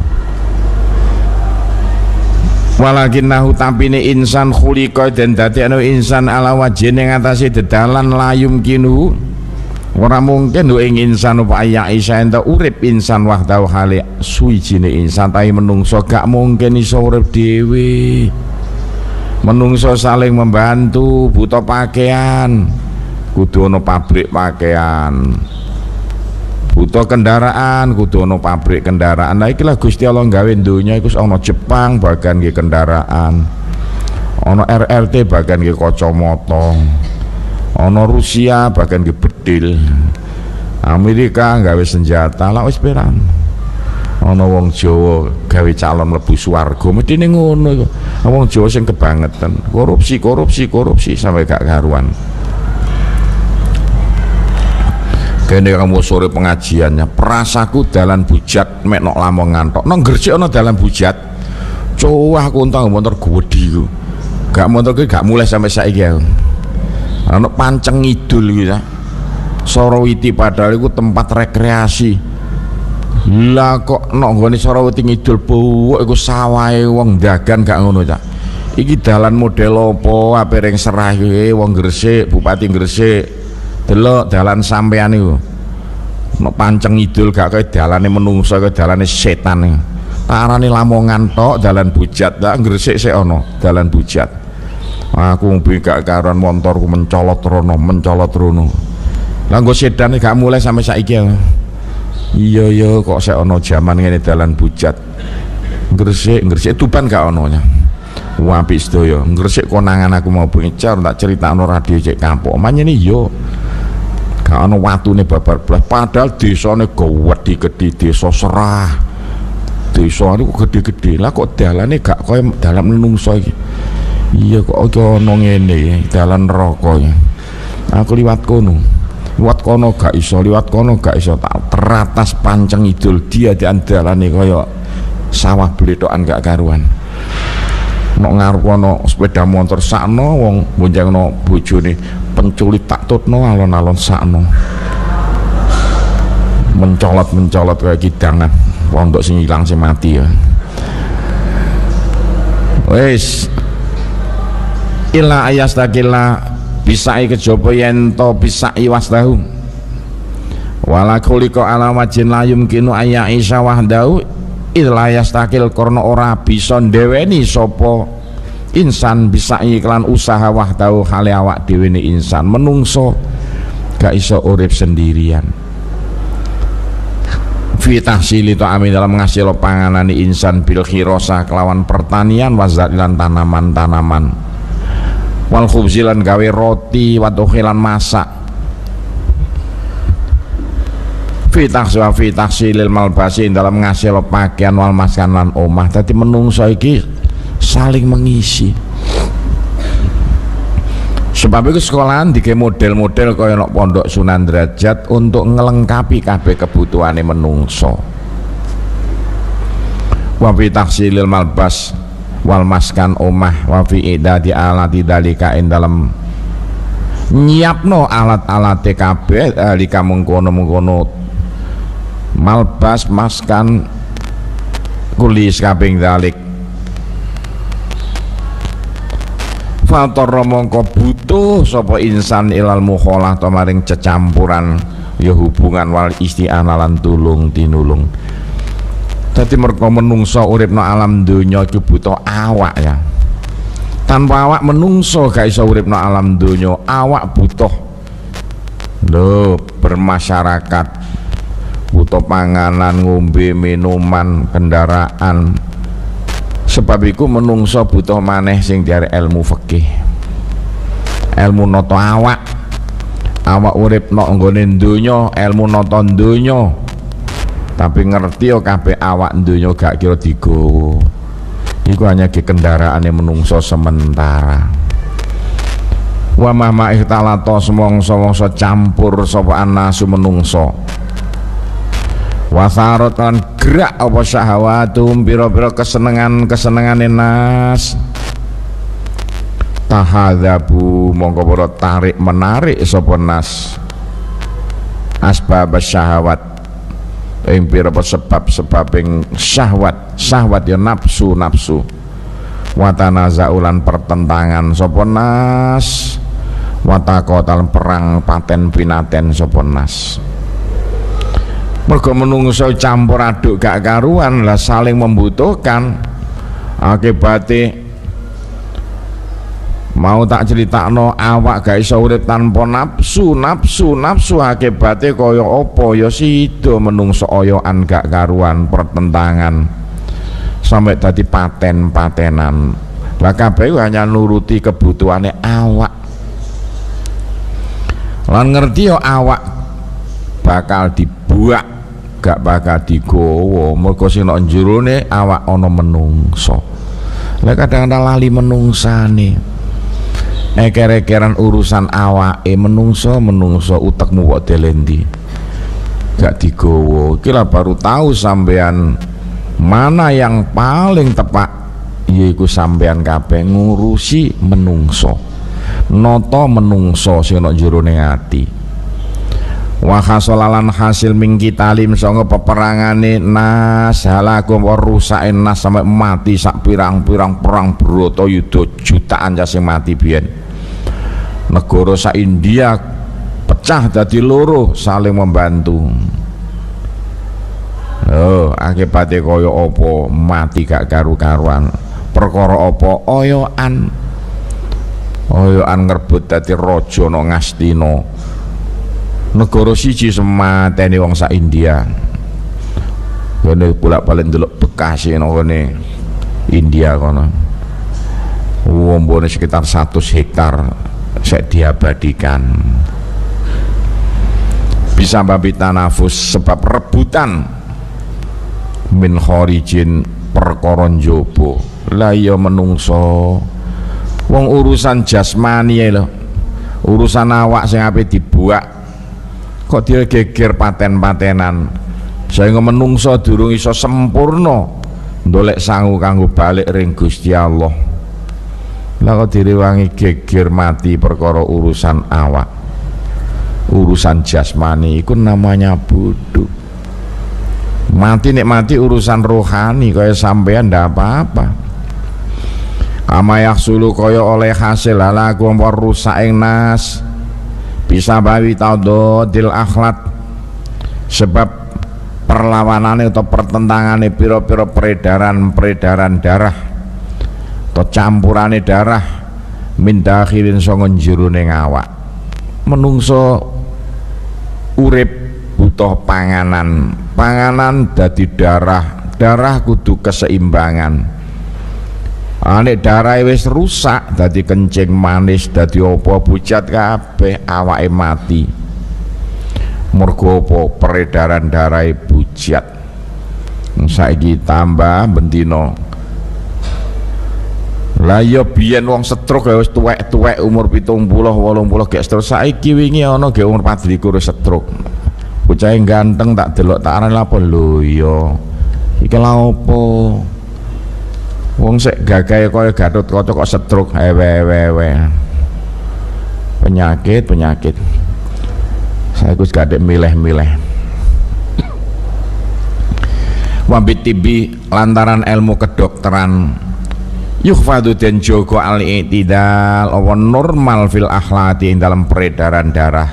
Walakinnahu tampine insan khuliqa dan dadi anu insan ala wajine ngatasi dedalan layum kinu ora mungkin lho ing insan upaya isa enta urip insan wahdau hale suwijine insan tai menungso gak mungkin iso urip dhewe. Menungso saling membantu, butuh pakaian kudu ana pabrik pakaian, butuh kendaraan kudu ana pabrik kendaraan. Nah ikilah Gusti Allah gawe donya iku ana Jepang bagian nggih kendaraan, ana R R T bagian nggih kacamata, ana Rusia bagian nggih bedil, Amerika gawe senjata. Lah wis peran ana wong Jawa gawe calon mlebu swarga medine ngono iku. Wong Jawa sing kebangetan korupsi korupsi korupsi sampai gak karuan. Kene kamu sore pengajiannya perasaku dalan bujat mek nok Lamongan tok nang Gresik ana dalan bujat cowah aku entang motor gede ku gak motor ki gak mulai sampai saiki aku ana Panceng Ngidul iki ya Sorowiti padahal iku tempat rekreasi lah kok nok nggone Sorowiti Ngidul buwuk iku sawahe wong dagan gak ngono cak iki dalan model apa ape ring serah iki wong Gresik Bupati Gresik delok dalan sampean niku nek Panceng Ngidul gak kaya dalane menungso kaya dalane setan niku tarane Lamongan tok dalan bujat tak Gresik sik ana dalan bujat aku mbi gak karuan montorku mencolot rono mencolot rono lah nggo sedan gak mulai sampai saiki iya iya kok sik ana jaman ngene dalan bujat Gresik Gresik Tuban gak ana nya wapi sedaya Gresik konangan aku mau pengecar tak critakno radio cek kampung manyene yo gak ana watune babar blas padahal desane gede-gede desa serah desa niku gede-gede lah kok dalane gak kaya dalan menungso iki iya kok ana ngene dalan neraka ya aku liwat kono liwat kono gak iso liwat kono gak iso tak teratas Panceng Ngidul dia di andalane kaya sawah bledhokan gak karuan nek ngarep ana sepeda motor sakno wong bonjangno bojone penculik tak tutno alon-alon sakno mencolot-mencolot kayak kidangan pondok sing ilang sing mati ya wis ila ayastakila bisai kejaba yen to bisai wasdahu wala khuliqa ala wajin la yumkinu ayya isa wahdahu illa yastakil karena ora bisa ndeweni sapa insan bisa iklan usaha wahdahu hale awak dhewe ne insan menungso gak iso urip sendirian fi tahsili ta'ami dalam ngasil panganan insan bil khirasa kelawan pertanian wazalilan tanaman-tanaman wal khubzilan gawe roti wa tukhilan masak fi tahswa fi tahsilil malbasi dalam ngasil pakaian wal maskan lan omah. Dadi menungso iki saling mengisi. Sebab itu sekolahan dike model-model kaya nok pondok Sunan Derajat untuk ngelengkapi kabeh kebutuhane menungso. Wa fi tahsilil malbas wal maskan omah wa fi idadi alati dalika ing dalam nyiapno alat-alate kabeh dalika mengkono-mengkono malbas maskan kulis kabing dalik fator mongko butuh sapa insan ilal mukhalah to maring cecampuran ya hubungan wal isti'anah lan tulung tinulung. Dadi mergo menungso urip no alam donya iki butuh awak ya. Tanpa awak menungso gak iso urip no alam donya. Awak butuh lho bermasyarakat, butuh panganan, ngombe, minuman, kendaraan. Sebab iku menungso butuh maneh sing diare ilmu fikih, ilmu nata awak. Awak urip nok nggone donya, ilmu nata donya, tapi ngerti yo kabeh awak donya gak kira digowo. Iku hanya ke kendaraane menungso sementara. Wa ma ihtalato semongso-mongso campur sapa anasu menungso wasarat lan gerak apa syahwatum pira-pira kesenengan-kesenengane nas tahadzabu mongko para tarik menarik sapa nas asbab syahwat ing pira-pira sebab-sebab ing syahwat syahwat ya nafsu nafsu watanazaulan pertentangan sapa nas watakotal perang paten pinaten sapa nas. Mergo menungso campur aduk gak karuan lah saling membutuhkan. Akibate mau tak critakno awak gak iso urip tanpa nafsu nafsu nafsu akibate kaya apa ya sida menungso oyokan gak karuan pertentangan sampai tadi paten-patenan. Lah kabeh hanya nuruti kebutuhane awak. Lan ngerti yo awak bakal dibuak gak bakal digowo mergo sing nang jerone awak ana menungso. Lah kadang-kadang lali menungsane eker-ekeran urusan awake menungso menungso utekmu kok delendi gak digowo. Iki lah baru tahu sampean mana yang paling tepat yaiku sampean kabeh ngurusi menungso nata menungso sing nang jerone ati. Wa khasolalan hasil mingkitalim songo peperangane nas halaku rusake nas sampai mati sak pirang-pirang perang broto yuda jutaan sing mati biyen. Negara sak India pecah dadi loro saling membantu. Oh, akibate kaya apa mati gak karu-karuan. Perkara apa oyokan. Oyokan ngrebut dadi raja nang Ngastina. Negara siji semateni wong sak India. Kene bolak-balik ndelok bekas nang kene India kono. Wombone sekitar seratus hektar sek diabadikan. Bisa babi tanafus sebab rebutan min khorijin perkara njaba. Lah ya menungso wong urusan jasmani lho. Urusan awak sing ape dibuak kok dia geger paten-patenan sehingga menungso durung iso sempurna ndolek sangu kanggo balik ring Gusti Allah. Lah kok direwangi geger mati perkara urusan awak urusan jasmani iku namanya bodoh. Mati nek mati urusan rohani kaya sampean ndak apa-apa. Kama yaksulu kaya oleh hasil ala kumpul rusak ing nas bisa bawi taudodil akhlat sebab perlawanane atau pertentangane pira-pira peredaran-peredaran darah atau campurane darah min dakhilin sanga jerone awak. Menungso urip butuh panganan, panganan dadi darah, darah kudu keseimbangan. Ane darah wis rusak dadi kencing manis, dadi apa bucat kabeh awake mati. Mergo apa peredaran darah bucat. Saiki tambah bendina. Lah ya biyen wong stroke wis tuwek-tuwek umur pitung puluh wolung puluh gek stroke. Saiki wingi ana gek umur empat puluh wis stroke. Bocah ganteng tak delok tak arani apa lho ya. Iki lha opo? Wong sik gagahe kaya Gathotkaca kok stroke ewe-ewe. Penyakit, penyakit. Saya kus gak ada milih-milih. Wabit tibi lantaran ilmu kedokteran yukhfadu den jogo al-i'tidal apa normal fil akhlati dalam peredaran darah.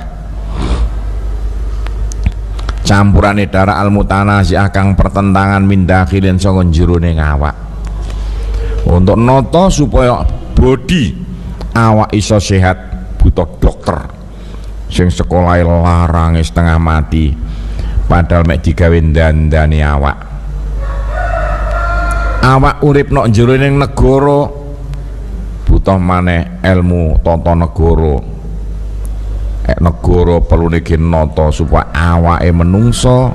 Campurane darah al-mutanasi akang pertentangan min dakhilin saka jerone awak. Untuk noto supaya body awak iso sehat butuh dokter sing sekolah larang setengah mati padahal mek digawe dandani awak. Awak urip nok jero ning negara butuh maneh ilmu tata negara. Ek negara perlu niki nata supaya awake menungso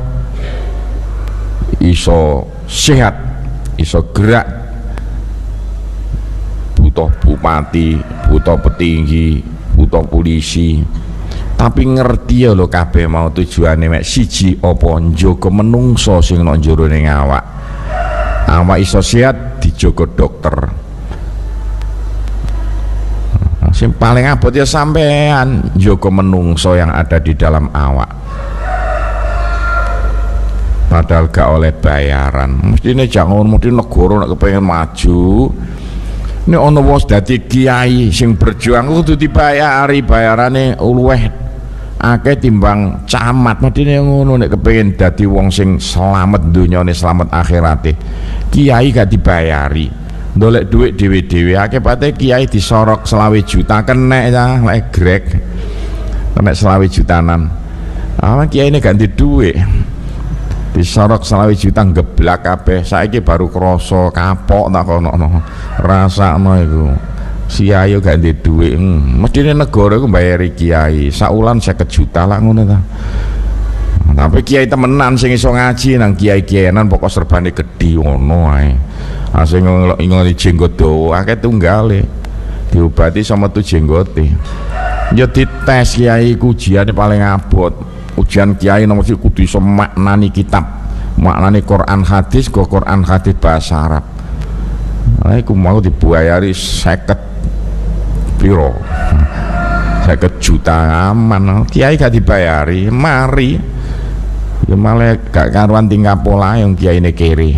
iso sehat, iso gerak. Butuh bupati, butuh petinggi, butuh polisi. Tapi ngerti ya lho kabeh mau tujuane mek siji apa njaga menungso sing nang jero ning awak. Awak iso sehat dijaga dokter. Sing paling abot ya sampean njaga menungso yang ada di dalam awak. Padahal gak oleh bayaran. Mestine jangan mesti negara nek kepengin maju. Ini ono wong dadi kiai sing berjuang kudu dibayari, bayarane luweh akeh timbang camat. Medine ngono nek kepengin dadi wong sing selamat dunyane selamat akhirate. Kiai gak dibayari. Ndolek dhuwit dhewe-dhewe akeh pate kiai disorok selawe juta kenek ya lek grek. Nek selawe jutanan. Ah kiai ini ganti dhuwit. Disorok selawe juta geblak kabeh. Saiki baru krasa kapok tak kono rasakno iku. Si ayo gak ndek dhuwit. Hmm. Mestine negara iku mbayari kiai saulan seket juta lah ngono ta. Tapi kiai temenan sing iso ngaji nang kiai-kiainan pokok serbane gedhi ngono ae. Ah sing ngeli jenggot dawa akeh tunggale. Diobati sama tu jenggote. Ya dites kiai ku ujiane paling abot. Ujian kiai nomor siji kudu iso maknani kitab, maknani Quran hadis, go Quran hadis bahasa Arab. Nah, iku mau dibayari seket piro, seket juta aman. Kiai gak dibayari, mari. Ya malah gak karuan tinggal pola yang kiai ini kiri.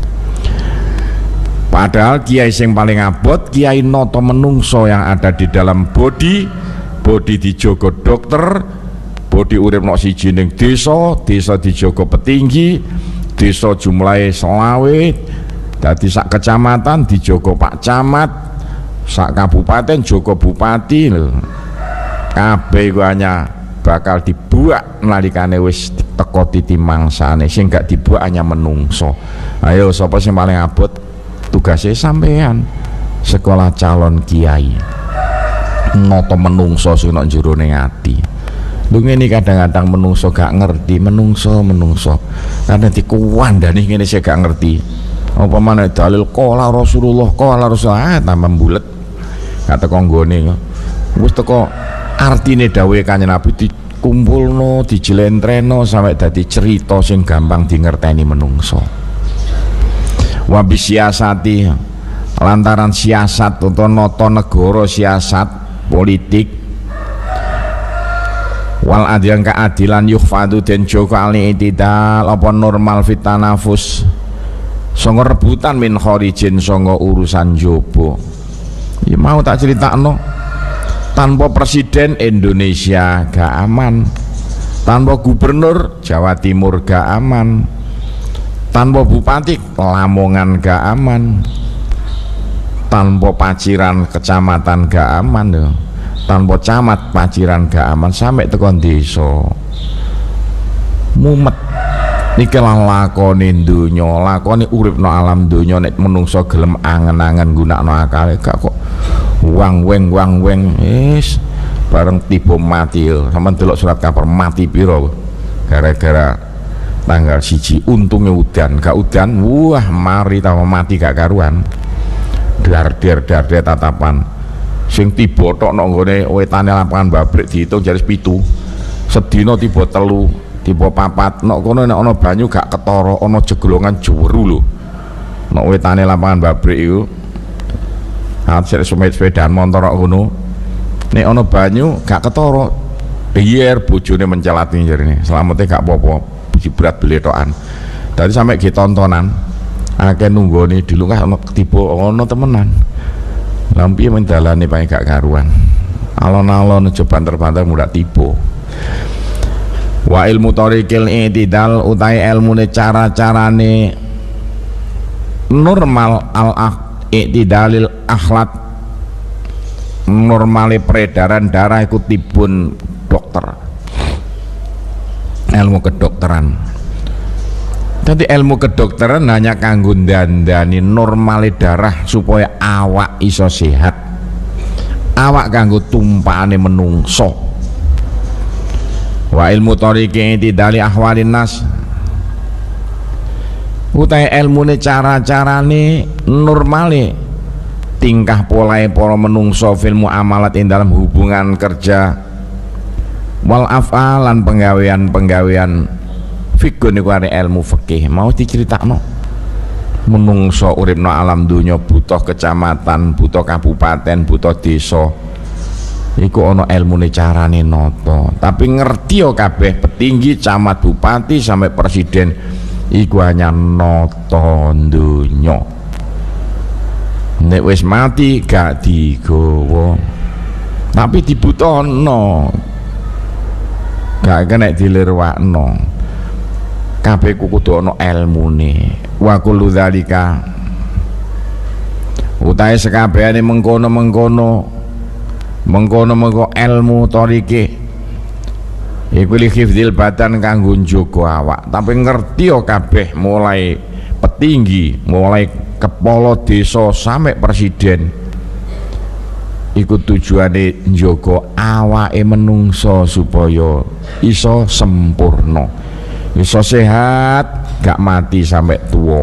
Padahal kiai sing paling abot, kiai noto menungso yang ada di dalam body, body dijogo dokter. Bodi urip nok siji ning desa, desa dijogo petinggi, desa jumlahe selawe, dadi sak kecamatan dijogo Pak Camat, sak kabupaten jogo bupati lho. Kabeh iku hanya bakal dibuak nalikane wis teko titi mangsane, sing gak dibuak hanya menungso. Ayo sapa sing paling abot? Tugasnya sampean sekolah calon kiai. Noto menungso sing nok jero ning ati. Lu ngene kadang-kadang menungso gak ngerti, menungso menungso karena dikuwandani ngene saya gak ngerti apa mana dalil qala Rasulullah qala Rasulullah ah, tambah bulet gak teko nggone wis teko artine dawuhe Kanjeng Nabi dikumpulno dijelentreno sampai dadi cerita sing gampang dingerteni menungso. Wabi siasati lantaran siasat utawa nata negara siasat politik wal adilan keadilan yukhfadu den joko ali itidal apa normal fitanafus songo rebutan min khorijin songo urusan jobo. Ya mau tak cerita no, tanpa presiden Indonesia gak aman, Tanpa gubernur Jawa Timur gak aman, tanpa bupati Lamongan gak aman, tanpa paciran kecamatan gak aman yo, tanpa camat paciran gak aman, sampai tekan desa mumet. Niki lah lakoni donya, lakoni urip no alam donya, nek menungso gelem angen-angen gunakno akale gak kok wang weng wang weng wis bareng tiba mati yo. Sampeyan delok surat kabar mati piro gara-gara tanggal siji. Untungnya udan, gak udan wah mari tambah mati gak karuan. Dar-der dar-der tatapan sing tiba tok nang nggone wetane lapangan Babrik dihitung jaris pitu, sedina tiba telu, tiba papat. Nok kono nek ana banyu gak ketara, ana jeglongan jeweru lho nok wetane lapangan Babrik iku. Hasil sepedaan motor kok ngono, nek ana banyu gak ketara biar bojone mencelati jarine selamete gak apa-apa, berat beletokan. Dadi sampe ge tontonan akeh nunggone dilungah ana tiba ana temenan. Lah piye mendalane pae gak karuan. Alon-alon aja banter-banter mudak tiba. Wa ilmu tariqil i'tidal utai ilmune cara-carane normal al i'tidalil akhlak, normale peredaran darah iku tibun dokter, ilmu kedokteran. Jadi ilmu kedokteran hanya kanggo dandani normale darah supaya awak iso sehat, awak kanggo tumpakane menungso. Wa ilmu tariqi i'tidali ahwalin nas utai ilmune cara-carane normale tingkah polae para menungso fil muamalat ing dalam hubungan kerja wal af'alan penggawean-penggawean fikih niku are ilmu fikih. Mau diceritakno menungso uripno alam dunya butuh kecamatan, butuh kabupaten, butuh desa iku ana ilmune carane nata, tapi ngerti yo kabeh petinggi, camat, bupati sampai presiden iku hanya nata dunya. Nek wis mati gak digawa, tapi dibutuhno gak kena dilirwakno. Kabeh kudu ana ilmune. Wa kullu dzalika utahe sekabehane mengkono-mengkono mengkono-mengkono ilmu tariqi iku li hifdzil badan kanggo njaga awak, tapi ngerti yo kabeh mulai petinggi, mulai kepala desa sampai presiden iku tujuane njaga awake menungso supaya iso sempurna, iso sehat, gak mati sampai tua.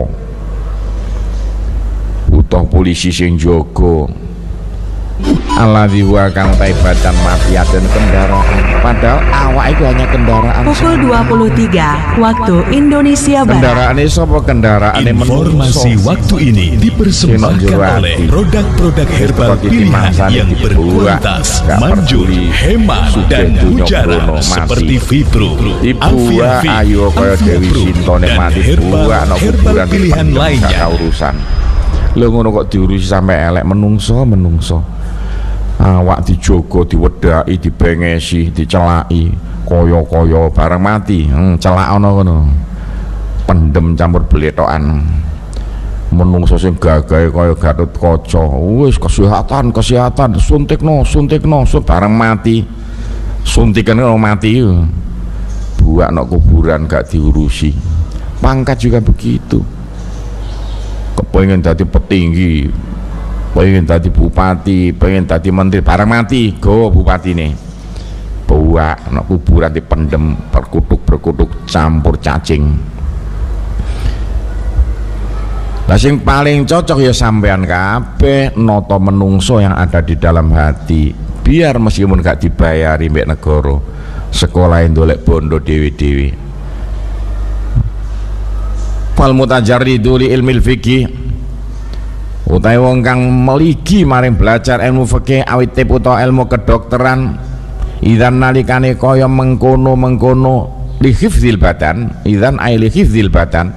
Butuh polisi sing njaga alladzi wa kang taibatan matiaten kendaraan, padahal awak itu hanya kendaraan. Pukul dua puluh tiga waktu Indonesia Barat. Kendaraan ini apa? Kendaraan informasi waktu ini dipersembahkan oleh produk-produk herbal pilihan yang berkualitas, manjur, hemat dan mujara seperti Fibro, Aviafi, Amfiopro dan herbal herbal pilihan lainnya. Lho ngono kok diurusi sampai elek menungso menungso. Awak dijogo, diwedaki, dibengesi, dicelaki, kaya-kaya bareng mati. Hmm, celak ana ngono. Pendem campur beletokan. Menungso sing gagahe kaya Gatot Kaca. Wis kesehatan, kesehatan, suntikno, suntikno, sun bareng mati. Suntikan kalau mati. Buak nok kuburan gak diurusi. Pangkat juga begitu. Kepengen tadi petinggi, pengen tadi bupati, pengen tadi menteri, barang mati go bupati nih buak nak kuburan dipendem berkutuk-berkutuk campur cacing. Lah sing paling cocok ya sampean kabeh noto menungso yang ada di dalam hati, biar meskipun gak dibayari mbek negara sekolah ndolek bondo dewi-dewi. Fal mutajarridu li ilmil fikih utahe wong kang meligi maring belajar ilmu fikih awit utawa ilmu kedokteran idzan nalikane kaya mengkono-mengkono li hifdzil badan, idzan ai li hifdzil badan.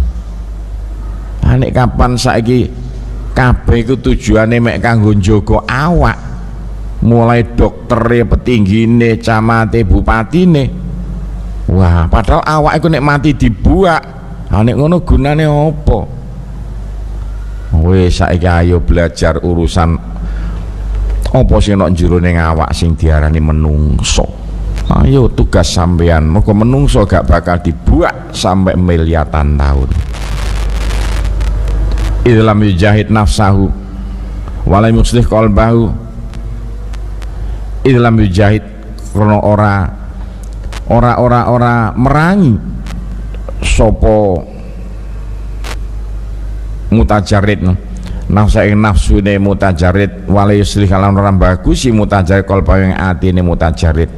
Nek kapan saiki kabeh iku tujuane mek kanggo njaga awak, mulai doktere, petinggine, camate, bupatine Wah, padahal awak iku nek mati dibuak, ha nek ngono gunane apa? Wis saiki ayo belajar urusan apa sing nek jero ning awak sing diarani menungso. Ayo tugas sampean, muga menungso gak bakal dibuak sampai miliatan tahun. Idlam yujahid nafsahu walai muslih qalbahu. Idlam yujahid krono ora ora ora ora merangi sopo mutajarid nafsa ing nafsune mutajarid wala yuslih lan ora bagusi mutajarid qalbahu ing atine mutajarid.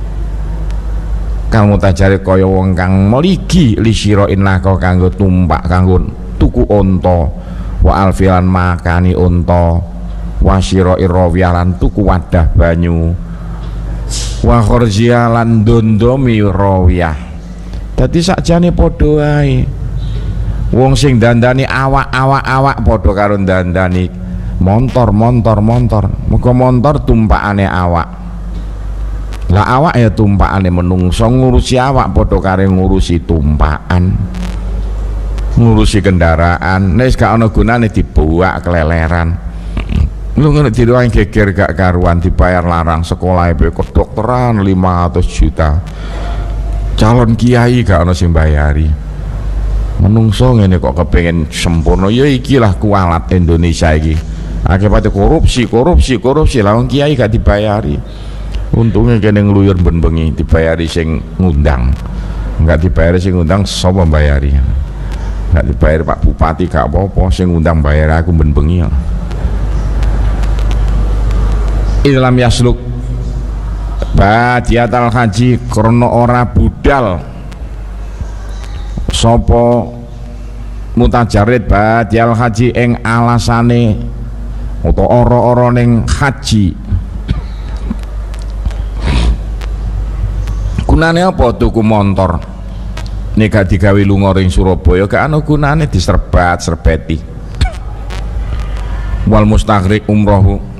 Kang mutajarid kaya wong kang meligi li sira innaka kanggo tumpak kanggo tuku unta wa alfilan makani unta wa sira irawiyalan tuku wadah banyu wa khurjia lan dondomi rawiyah. Dadi sakjane padha wae wong sing dandani awak-awak-awak padha karo dandani montor montor montor muga montor tumpakane awak. Lah awak ya tumpakane menungso, ngurusi awak padha karo ngurusi tumpakan, ngurusi kendaraan. Nek gak ana gunane dibuak keleleran. Lu ngerti diruang geger gak karuan, dibayar larang sekolah ibu kedokteran lima ratus juta, calon kiai gak ono sing bayari. Menungso ngene kok kepengen sempurna, ya ikilah kualat Indonesia iki. Akibatnya korupsi korupsi korupsi lawan kiai gak dibayari. Untungnya kene ngluyur ben bengi dibayari sing ngundang, gak dibayari sing ngundang sapa bayari. Gak dibayar Pak Bupati gak apa-apa, sing ngundang bayar aku ben bengi. Idlam yasluk badiatal haji krono ora budal sopo mutajarid badial haji ing alasane atau ora-ora ning haji. Gunane apa tuku montor nek gak digawe lunga ring Surabaya gak ana gunane diserbat serbeti. Wal mustaghrib umrohu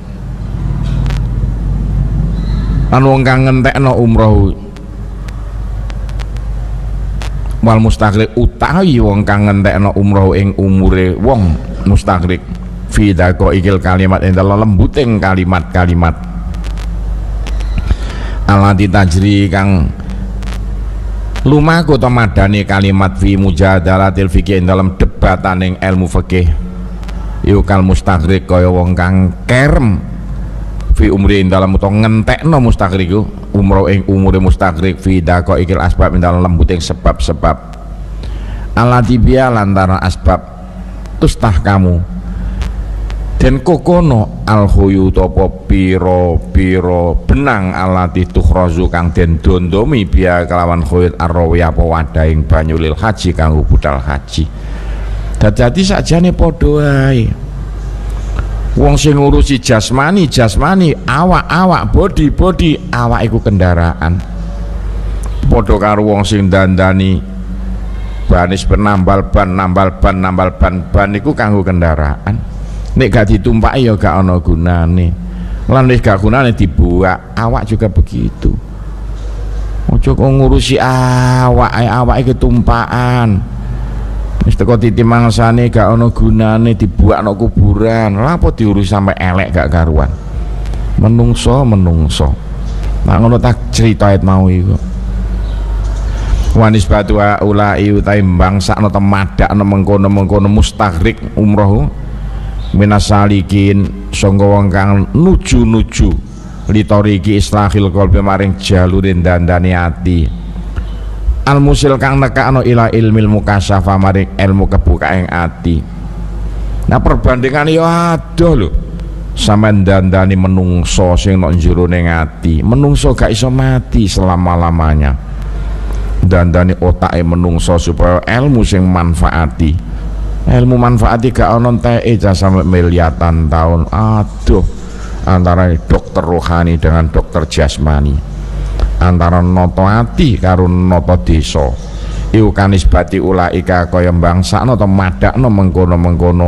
lan wong kang ngentekno umroh wal mustaghrib utawi wong kang ngentekno umroh ing umure wong mustaghrib fi daqo ikil kalimat ing dalam lembuting kalimat-kalimat alati tajri kang lumaku to madani kalimat fi mujadalatil fikih ing dalam debataning ilmu fikih yukal mustaghrib kaya wong kang kerem fi umri ing dalam utawa ngentekno mustagriku umroh ing umure mustagrik fi daqo ikil asbab ing dalam lembuting sebab-sebab alati biya lantaran asbab tustah kamu den kokono al khuyut apa piro-piro benang alati tukhrazu kang den dondomi biya kelawan khuyut arrawi apa wadahing banyu lil haji kanggo budal haji. Dadi sakjane padha wae wong sing ngurusi jasmani jasmani awak-awak body body awak iku kendaraan padha karo wong sing dandani banis penambal ban nambal ban nambal ban ban iku kanggo kendaraan. Nek gak ditumpaki ya gak ana gunane lan nek gak gunane dibuak awak juga begitu. Ojo kok ngurusi awak awak iki tumpakan wis teko titi mangsane gak ana gunane dibuak nang kuburan. Lha apa diurus sampai elek gak karuan. Menungso menungso. Nah ngono tak cerita ayat mau iku. Wanis batu ulai utai bangsakno temadakno mengkono-mengkono mustagrik umroh minasalikin sangga wong kang nuju-nuju litoriki islahil qalbi maring jalurin dandani ati. Al musil kang nekakno ila ilmil mukasyafa maring ilmu kebukaing ati. Nah perbandingan yo adoh lho. Sampeyan dandani menungso sing nang jero ning ati. Menungso gak iso mati selama-lamanya. Dandani otake menungso supaya ilmu sing manfaati. Ilmu manfaati gak ono enteke sampai miliatan tahun. Aduh. Antara dokter rohani dengan dokter jasmani. Antara noto ati karo noto desa iku kanisbati ulaika kaya bangsakno to madakno mengkono-mengkono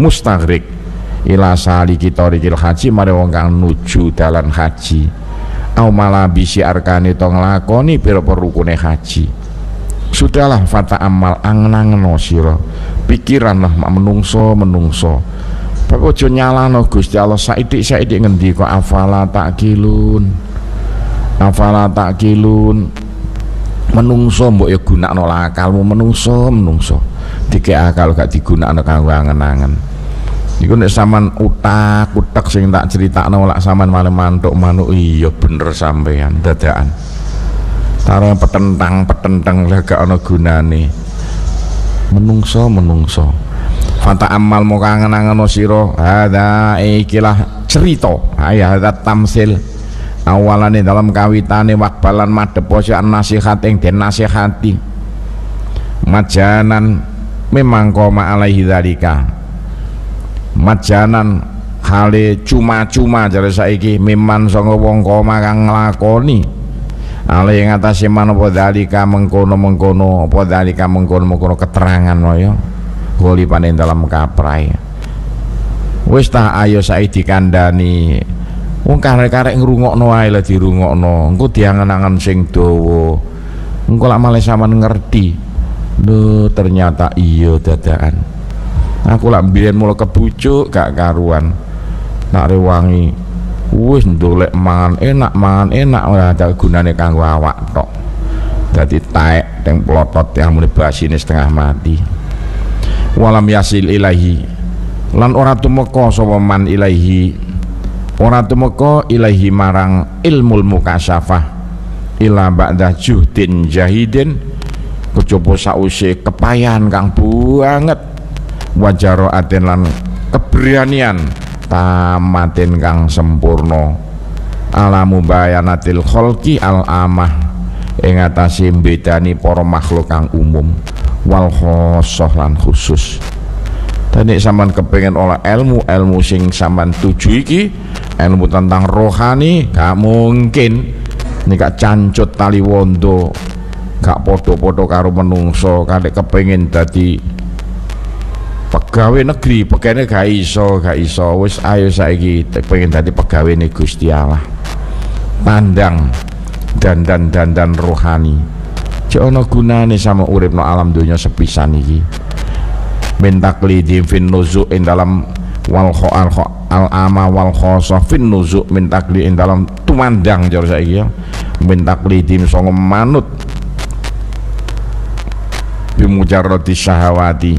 mustagrik ila saliki tarikil haji mare wong kang nuju dalan haji au malah bisi arkani to nglakoni pira-pira rukune haji. Sudahlah fata amal angen-angeno sira pikiran lah menungso menungso bapak ojo nyalano Gusti Allah saidik-saidik ngendi kok afala takilun afala takilun menungso mbok ya gunakno akalmu menungso menungso dike akal gak digunakno kanggo angen-angen iku nek sampean utak-utek sing tak critakno lak sampean malah mantuk manuk iya bener sampean dadakan tarang petentang-petentang lah gak ana gunane menungso menungso fata amal mau kangen-angen sira hadza ikilah cerita ya hadza tamsil awalane dalam kawitane wakbalan madhep posya nasihat ing den nasihati majanan memang koma alaihi dzalika majanan hale cuma-cuma jare saiki memang sanga wong koma kang nglakoni ale ing atase manapa dzalika mengkono-mengkono apa dzalika mengkono-mengkono keterangan ya golipane dalam kaprai wis ta ayo saiki dikandani wong karek-karek ngrungokno wae lah dirungokno engko diangen-angen sing dawa engko lak malah sampean ngerti lho ternyata iya dadakan aku lak mbiyen mula kebucuk gak karuan nak rewangi wis ndolek mangan enak mangan enak ora ada gunane kanggo awak tok dadi taek teng plotot yang muni basine setengah mati walam yasil ilahi lan ora tumeka sapa man ilahi ora tumeka ilahi marang ilmul mukasyafah ila ba'da juhdin jahidin kejaba sause kepayahan kang banget wajaro aten lan keberanian tamatin kang sempurna alamu bayanatil kholqi al amah ing atase mbedani para makhluk kang umum wal khosoh lan khusus. Dan nek sampean kepengin oleh ilmu ilmu sing sampean tuju iki ilmu tentang rohani gak mungkin nek gak cancut tali wondo gak podo-podo karo menungso kadek kepengin dadi pegawai negeri pegawai gak iso gak iso wis ayo saiki pengen dadi pegawai nih Gusti Allah pandang dan dan dan dan rohani jek ana gunane sama urip no alam dunia sepisan iki mentakli di fin nuzuk in dalam wal al al ama wal khosoh fin nuzuk mentakli in dalam tumandang jare saiki ya mentakli dim songo manut bimujarrati syahawati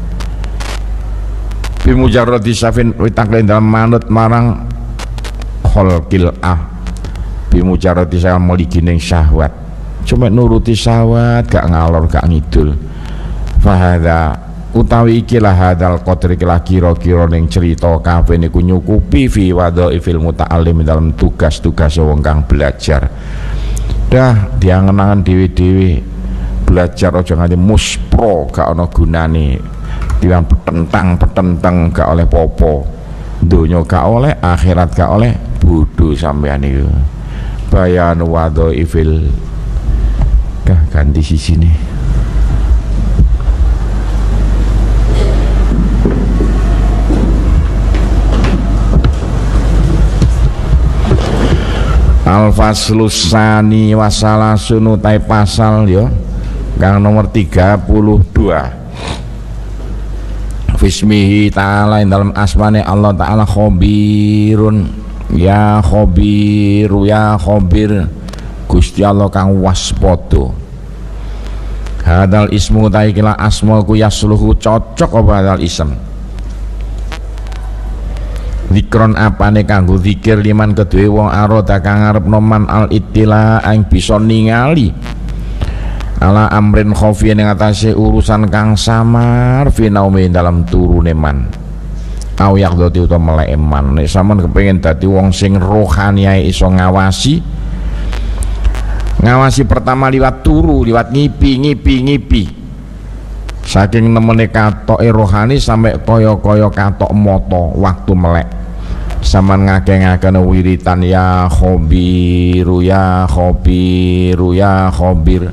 bimujarrati syafin mentakli dalam manut marang kholqil ah bimujarrati saya meligining syahwat cuma nuruti syahwat gak ngalor gak ngidul fahadha utawi ikilah hadal qadri ikilah kira-kira ning cerita kabeh niku nyukupi fi wadhaifil muta'allim dalam tugas-tugas wong kang belajar dah diangen-angen dhewe-dhewe belajar aja nganti muspro gak ana gunane diwan petentang-petentang gak oleh popo donya gak oleh akhirat gak oleh bodho sampean niku bayan wadhaifil kah ganti sisi nih al-faslus sani wasalasun utai pasal yo kang nomor tiga puluh dua Fismihi ta'ala dalam asmane Allah ta'ala khobirun ya khobiru ya khobir Gusti Allah kang waspada hadal ismu taikila asmaku yasluhu cocok apa hadal ism zikron apane kanggo zikir liman kedue wong aroda kang ngarepno man al ittila ing bisa ningali ala amrin khafiyyin ing atase urusan kang samar finaumi dalam turune man au yaqdati utawa melek man nek sampean kepengin dadi wong sing rohani ae iso ngawasi ngawasi pertama liwat turu liwat ngipi ngipi ngipi saking nemene katoke rohani sampai kaya-kaya katok moto waktu melek sampean ngake-ngakene wiritan ya khobiru ya khobiru ya khobir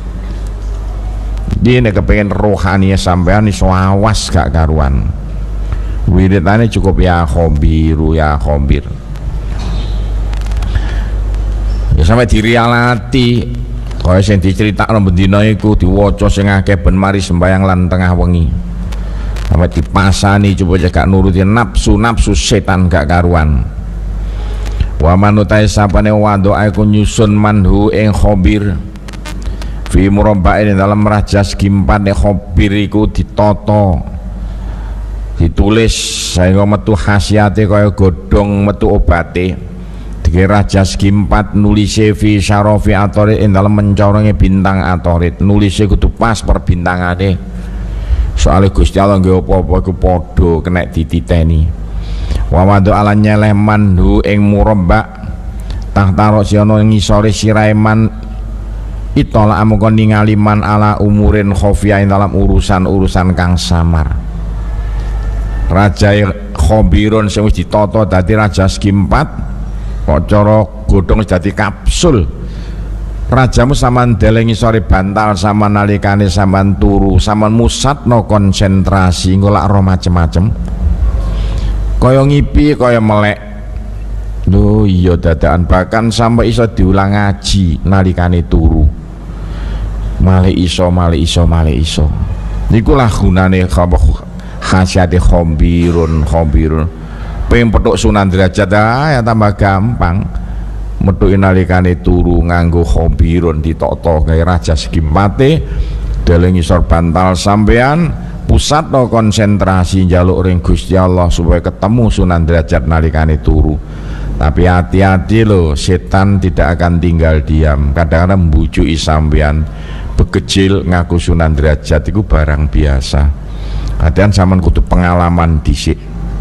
dia nek kepengen rohani sampean iso awas gak karuan wiritane cukup ya khobiru ya khobir sampai dirialati kaya sing diceritakno bendina iku diwaca sing akeh ben mari sembayang lan tengah wengi sampai dipasani coba gak nuruti nafsu nafsu setan gak karuan. Wa manutai sapane wado aku nyusun manhu ing khabir fi murabba'in dalam rajas gimpat ing khabir iku ditata ditulis sehingga metu khasiate kaya godhong metu obate dikira rajas gimpat nulise fi syarafi atorit ing dalam mencorongnya bintang atorit nulise kudu pas perbintangane soalnya Gusti Allah nggih apa-apa iku padha kena dititeni. Wa madu ala nyeleh manhu ing murabba tahtaro siono ngisore siraiman itola amukon ningali man ala umurin khofiyain dalam urusan-urusan kang samar. Raja khobirun sing wis ditata dadi raja skimpat kok cara godhong dadi kapsul. Rajamu saman delengi sore bantal saman nalikane saman turu saman musatno konsentrasi ngolak roh macem-macem kaya ngipi kaya melek lho iya dadakan bahkan sampai iso diulang ngaji nalikane turu male iso male iso male iso niku lah gunane khasiate khombirun khombirun pengen petuk Sunan Derajat ya tambah gampang metuki nalikane turu nganggo khombirun ditata kaya raja skimpate deleng isor bantal sampean pusat no konsentrasi njaluk ring Gusti Allah supaya ketemu Sunan Derajat nalikane turu. Tapi hati-hati loh, setan tidak akan tinggal diam. Kadang-kadang mbujuki sampean begejil ngaku Sunan Derajat itu barang biasa. Kadang sampean kudu pengalaman dhisik.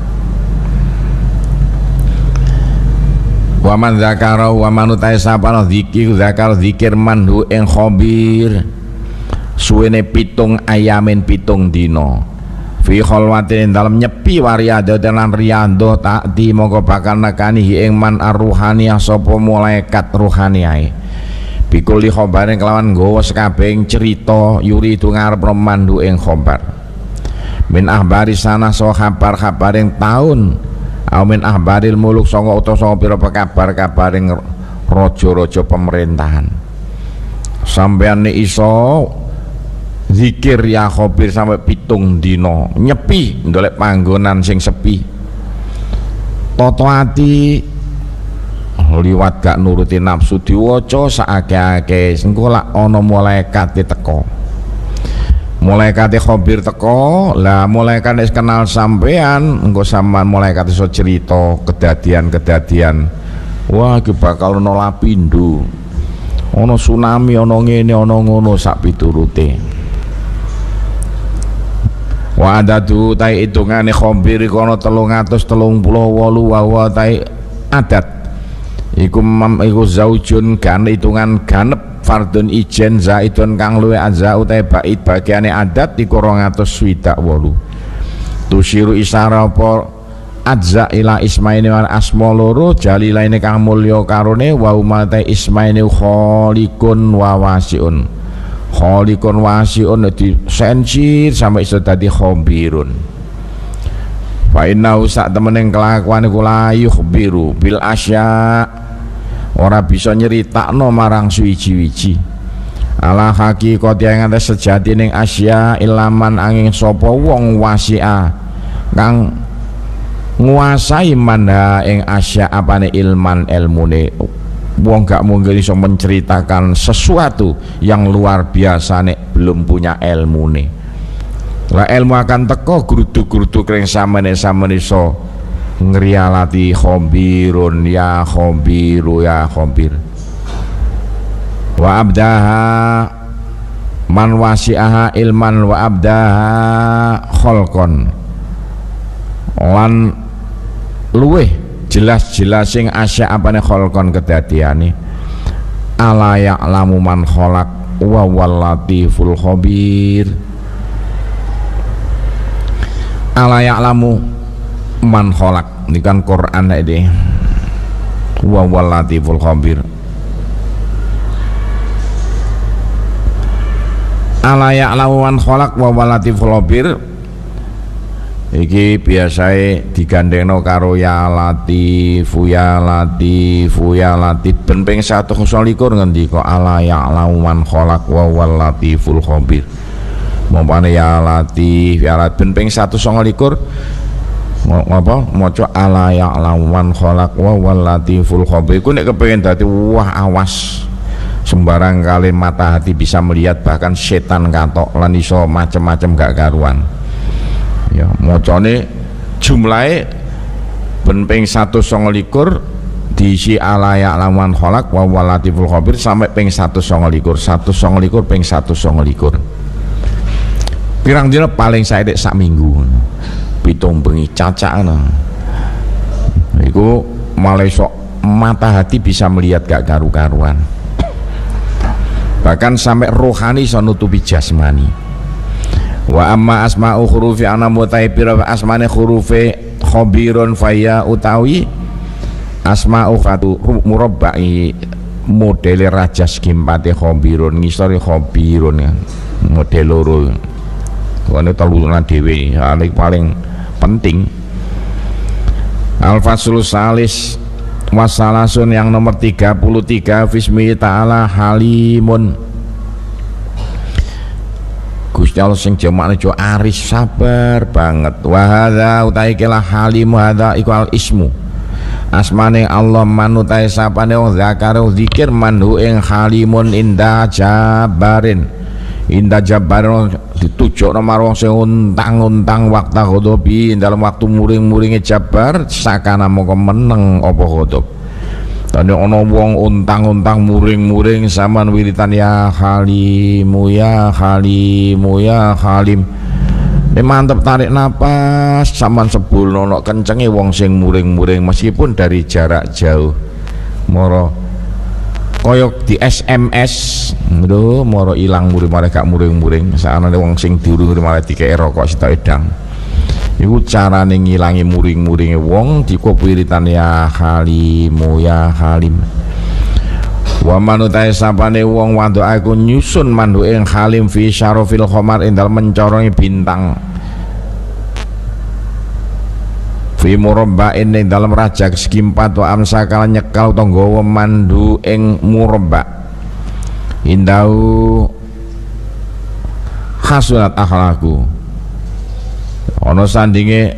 Wa man zakara wa man utai sapana dzikir zakar dzikir manhu ing khabir suwene pitung ayamin pitung dino fi khalwatin dalam nyepi wariyada dan riyando takdi mongko bakal nekani ing man arruhaniyah sapa malaikat ruhaniyah bikuli khabarin kelawan nggawa sekabehing cerita yuri itu ngarep mandu ing khabar min ahbari sana so kabar-kabaring taun au min ahbaril muluk sanga utawa sanga pira kabar-kabaring raja-raja pemerintahan sampeyan iso zikir ya khobir sampai pitung dino nyepi ndolek panggonan sing sepi toto ati liwat gak nuruti nafsu diwaca saake-ake engko lak ana malaikat teko malaikat khobir teko lah malaikat wis kenal sampean engko sampean malaikat iso cerita kedadian-kedadian wah iki bakal ana lapindo ana tsunami ana ngene ana ngono sak piturute. Wa adatu tai hitungane khombir kono telung atus telung puluh wolu wa tai adat iku mam iku zaujun kan hitungan ganep fardun ijen zaidun kang luwe azza utai bait bagiane adat iku rong atus swidak wolu tusiru isara apa azza ila ismaini wal asma loro jalilaine kang mulya karone wa umate ismaini kholikun wa wasiun kholikun wasiun di sensir sampai iso dadi khombirun fa innahu sak temeneng kelakuan iku la yukhbiru bil asya ora bisa nyeritakno marang suwiji-wiji ala hakikate yang atas sejatining asya ilaman angin sapa wong wasi'a kang nguasai mana ing asya apane ilman ilmune wong gak mungkin bisa menceritakan sesuatu yang luar biasa nek belum punya ilmu nih lah ilmu akan teko grudu-grudu kering samene samene so ngrialati khombirun ya khombiru ya khombir wa abdaha man wasi'aha ilman wa abdaha kholkon lan luweh jelas-jelas sing asya apane kholkon kedadiane ala ya'lamu man kholak wa wal latiful khabir ala ya'lamu man kholak ini kan Quran ini wa wal latiful khabir ala ya'lamu man kholak wa wal latiful khabir iki biasae digandengno karo ya latifu ya latifu ya latif ben ping seratus likur ngendika ala ya'lamu man khalaq wa wal latiful khabir. Mompane ya latif ya latif ben ping seratus likur apa maca ala ya'lamu man khalaq wa wal latiful khabir. Iku nek kepengin dadi wah awas sembarang kali mata hati bisa melihat, bahkan setan katok lan iso macem-macem gak karuan. Ya macane jumlahe ben ping seratus likur diisi ala ya'lamu man khalaq wa wal latiful khabir sampai ping seratus likur seratus likur ping seratus likur. Pirang dina paling saedek sak minggu pitung bengi cacakna iku malah sok mata hati bisa melihat gak karu-karuan, bahkan sampai rohani iso nutupi jasmani. Wa amma asma'u hurufi ana mutai pira asmane hurufe khabirun faya utawi asma'u fatu murabba'i modele rajas kimpate khabirun ngisore khabirun ya model loro wane telunan dhewe paling paling penting. Al-Faslus Salis wasalasun yang nomor tiga puluh tiga fismi ta'ala halimun. Gusti Allah sing jamakne jo aris sabar banget. Wa hadza utahe kala halim hadza iku al ismu asmane Allah manutai sapane wong zakaro zikir manhu ing halimun inda jabarin inda jabarin ditujukna marang sing untang-untang waktu khodobi dalam waktu muring-muringe jabar sakana mongko meneng apa khodob. Tane ana wong untang-untang muring-muring saman wiritan ya halimu ya halimu ya halim. Nek mantep tarik napas saman sebulno nek kencenge wong sing muring-muring meskipun dari jarak jauh. Moro koyo di S M S lho moro ilang muring mare gak muring-muring sakane wong sing diurung mare dikek rokok sitok edang. Iku carane ngilangi muring-muringe wong dikup wiritan ya halimu ya halim. Wa manutai sapane wong wadok aku nyusun mandu ing halim fi syarafil qamar ing dalem mencorongi bintang. Fi murabba'in ing dalem raja segi empat wa amsakala nyekal tanggawa mandu ing murabba. Indau hasunat akhlaku. Ono sandinge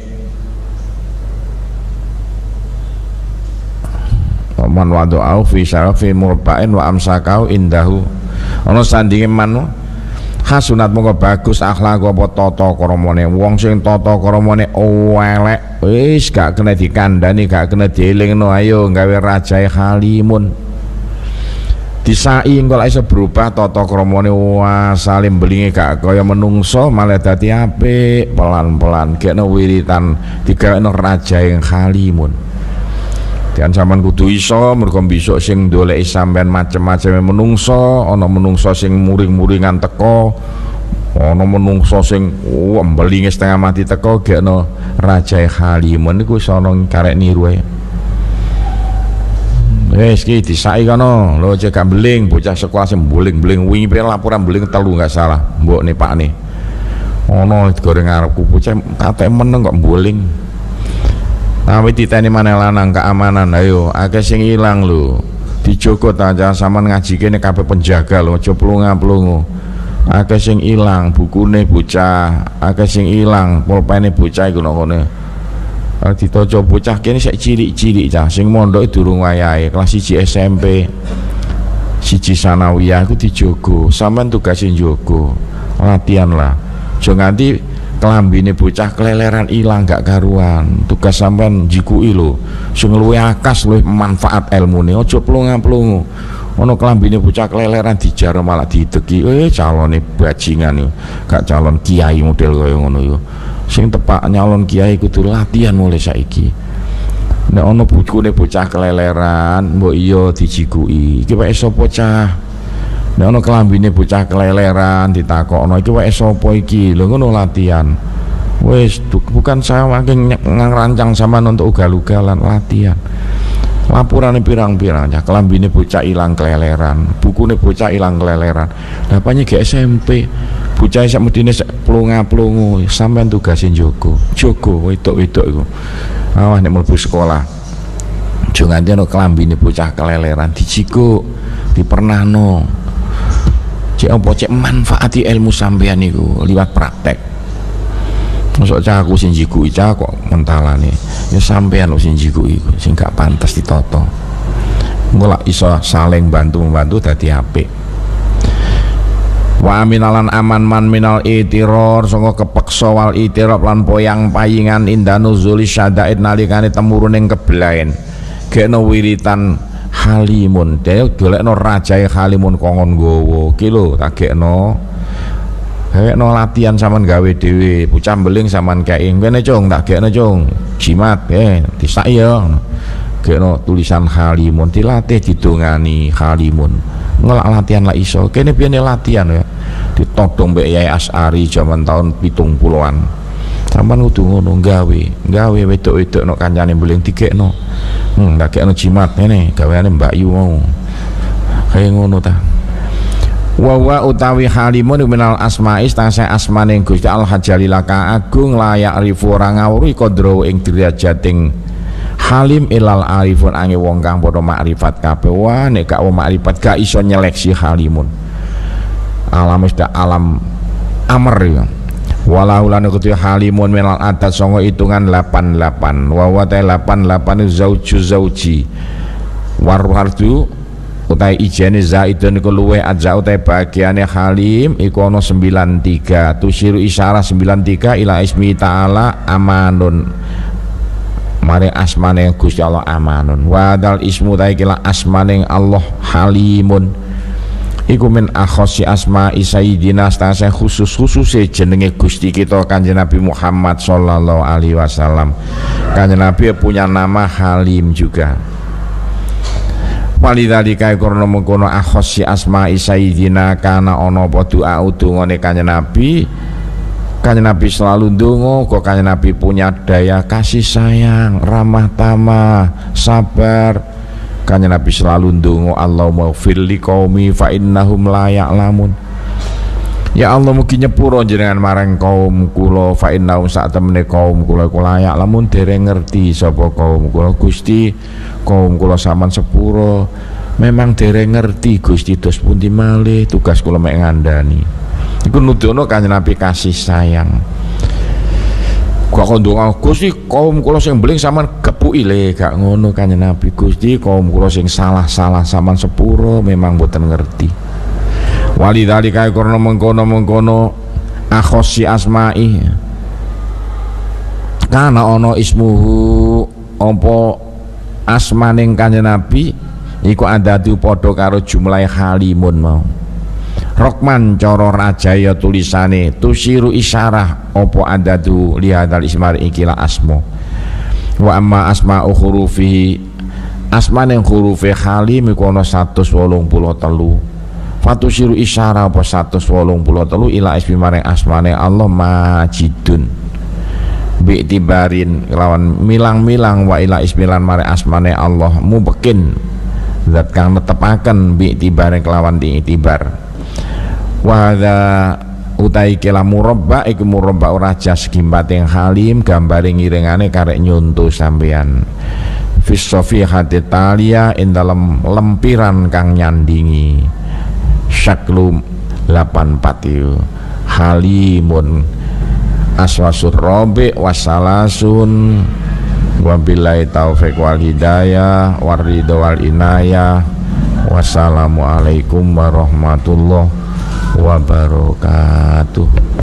man wadu au fi syarafi murbain wa amsakau indahu. Ono sandinge man hasunat mongko bagus akhlak apa tata kramane wong sing tata kramane elek wis gak kena dikandani gak kena dielingno ayo gawe rajae halimun. Disai engko lak iso berubah tata kramane wah salim belinge gak kaya menungso malah dadi apik pelan-pelan gekno wiritan digawekno raja yang halimun. Dan sampean kudu iso mergo besok sing ndoleki sampean macem-macem menungso, ana menungso sing muring-muringan teko, ana menungso sing oh, belinge setengah mati teko gekno raja halimun iku iso ana karek niru ae. Wes ki disai kono lho cek gak beling bocah sekolah sing beling-beling wingi pengen laporan beling telu gak salah mbokne pakne ono digoreng ngarepku bocah katek meneng kok beling tapi diteni maneh lanang keamanan ayo akeh sing ilang lho dijogo ta sampean ngaji kene kabeh penjaga lho aja plunga-plungu akeh sing ilang bukune bocah akeh sing ilang pulpene bocah iku ngene. Ditoco bocah kene sik cilik-cilik cah sing mondok durung wayahe kelas siji S M P siji sanawiyah iku dijogo sampean tugas njogo latihan lah aja nganti klambine bocah keleleran ilang gak karuan tugas sampean jikuki lho sing luwih akas luwih manfaat ilmune aja plunga-plungu ono klambine bocah keleleran dijar malah dideki eh calone bajingan yo gak calon kiai model kaya ngono yo sing tepak nyalon kiai kudu latihan mulai saiki. Nek ana bukune bocah keleleran mbok iya dijiguki iki wae sapa cah. Nek ana kelambine bocah keleleran ditakokno iki wae sapa iki lho ngono latihan. Wis bukan saya makin ngerancang sama untuk ugal-ugalan latihan. Laporane pirang-pirang ya kelambine bocah ilang keleleran, bukune bocah ilang keleleran. Dapane G S M P bocah sak medine plunga-plungu sampean tugasin jogo jogo wedok-wedok iku awas nek mlebu sekolah aja nganti ana klambine bocah keleleran dijikuk dipernahno cek apa cek manfaati ilmu sampean niku liwat praktek. Mosok cah aku sing jikuki cah kok mentalane ya sampean lho sing jikuki sing gak pantes ditata. Engko lak iso saling bantu-bantu dadi apik. Wa aminalan aman man minal itiror sanga kepeksa wal itirab lan poyang payingan indanuzuli syadaid nalikane temuruning kebelaen gekno wiritan halimun dhewe golekno rajae halimun kongon nggawa ki lho tak gekno gekno latihan sampean gawe dhewe bocah beling sampean kei kene cung tak gekno cung jimat eh disak ya gekno tulisan halimun dilatih didongani halimun ngelak latihan lah iso kene piye latihan ya ditodong mbek Yai As'ari jaman tahun pitung puluhan sampean kudu ngono gawe gawe wedok-wedok nok kancane beling digekno hmm tak gekno jimat ngene gaweane Mbak Yu mau kaya ngono ta wa wa utawi halimun minal asma'is tasih asmane Gusti Al Hajalila ka agung layak rifu ora ngawruhi kodro ing derajatting halim ilal arifun ange wong kang padha makrifat kabeh wah nek gak wong makrifat gak iso nyeleksi halimun alam isda alam amr ya walau lan kudu halimun minal adat songo hitungan delapan puluh delapan wa wa ta delapan puluh delapan zauju zauji warhardu utai ijene zaidun iku luwe adza utai bagiane halim iku ana sembilan puluh tiga tusiru isyarah sembilan puluh tiga ila ismi ta'ala amanun mari asmane Gusti Allah amanun wadal ismu ta iki asmane Allah halimun iku min akhossi asma'i sayyidina stase khusus-khususe jenenge Gusti kita Kanjeng Nabi Muhammad sallallahu alaihi wasallam. Kanjeng Nabi punya nama Halim juga. Walidhalika karena mengkono akhossi asma'i sayyidina kana ana apa doa udungane Kanjeng Nabi. Kanjeng Nabi selalu ndonga kok Kanjeng Nabi punya daya kasih sayang, ramah tamah, sabar. Kanjeng Nabi selalu ndonga Allahumma firli qaumi fa innahum la ya'lamun. Ya Allah mugi nyepuro jenengan marang kaum kula fa innahum sak temene kaum kula kula ya'lamun dereng ngerti sapa kaum kula Gusti kaum kula sampean sepuro memang dereng ngerti Gusti dos pundi malih tugas kula mek ngandani. Iku nudono Kanjeng Nabi kasih sayang. Kok ndonga Gusti kaum kula sing beling sampean gepuki le gak ngono Kanjeng Nabi Gusti kaum kula sing salah-salah sampean sepuro memang boten ngerti. Walidhalika karena mengkono-mengkono akhossi asma'i kana ana ismuhu apa asmaning Kanjeng Nabi iku adadu padha karo jumlah halimun mau. Rokman coro rajaya tulisane tusiru isyarah opo adadu lihadal ismar ikilah asmo wa amma asma'u hurufi asman yang hurufi halim iku ana seratus wolung puluh telu fatusiru isyarah opo seratus wolung puluh telu ila ismi maring asmane Allah majidun bi'tibarin lawan milang-milang wa ila ismilan maring asmane Allah mubekin zat kang netepaken bi'tibarin kelawan di'tibar wahada utai kela murabba iku murabba raja segimpating halim gambare ngiringane karek nyuntu sampean fis safihati talia ing dalam lempiran kang nyandingi syaklum delapan puluh empat halimun aswasur robi wasalasun wabillahi taufiq wal hidayah waridho wal inayah wassalamualaikum warahmatullahi wabarakatuh.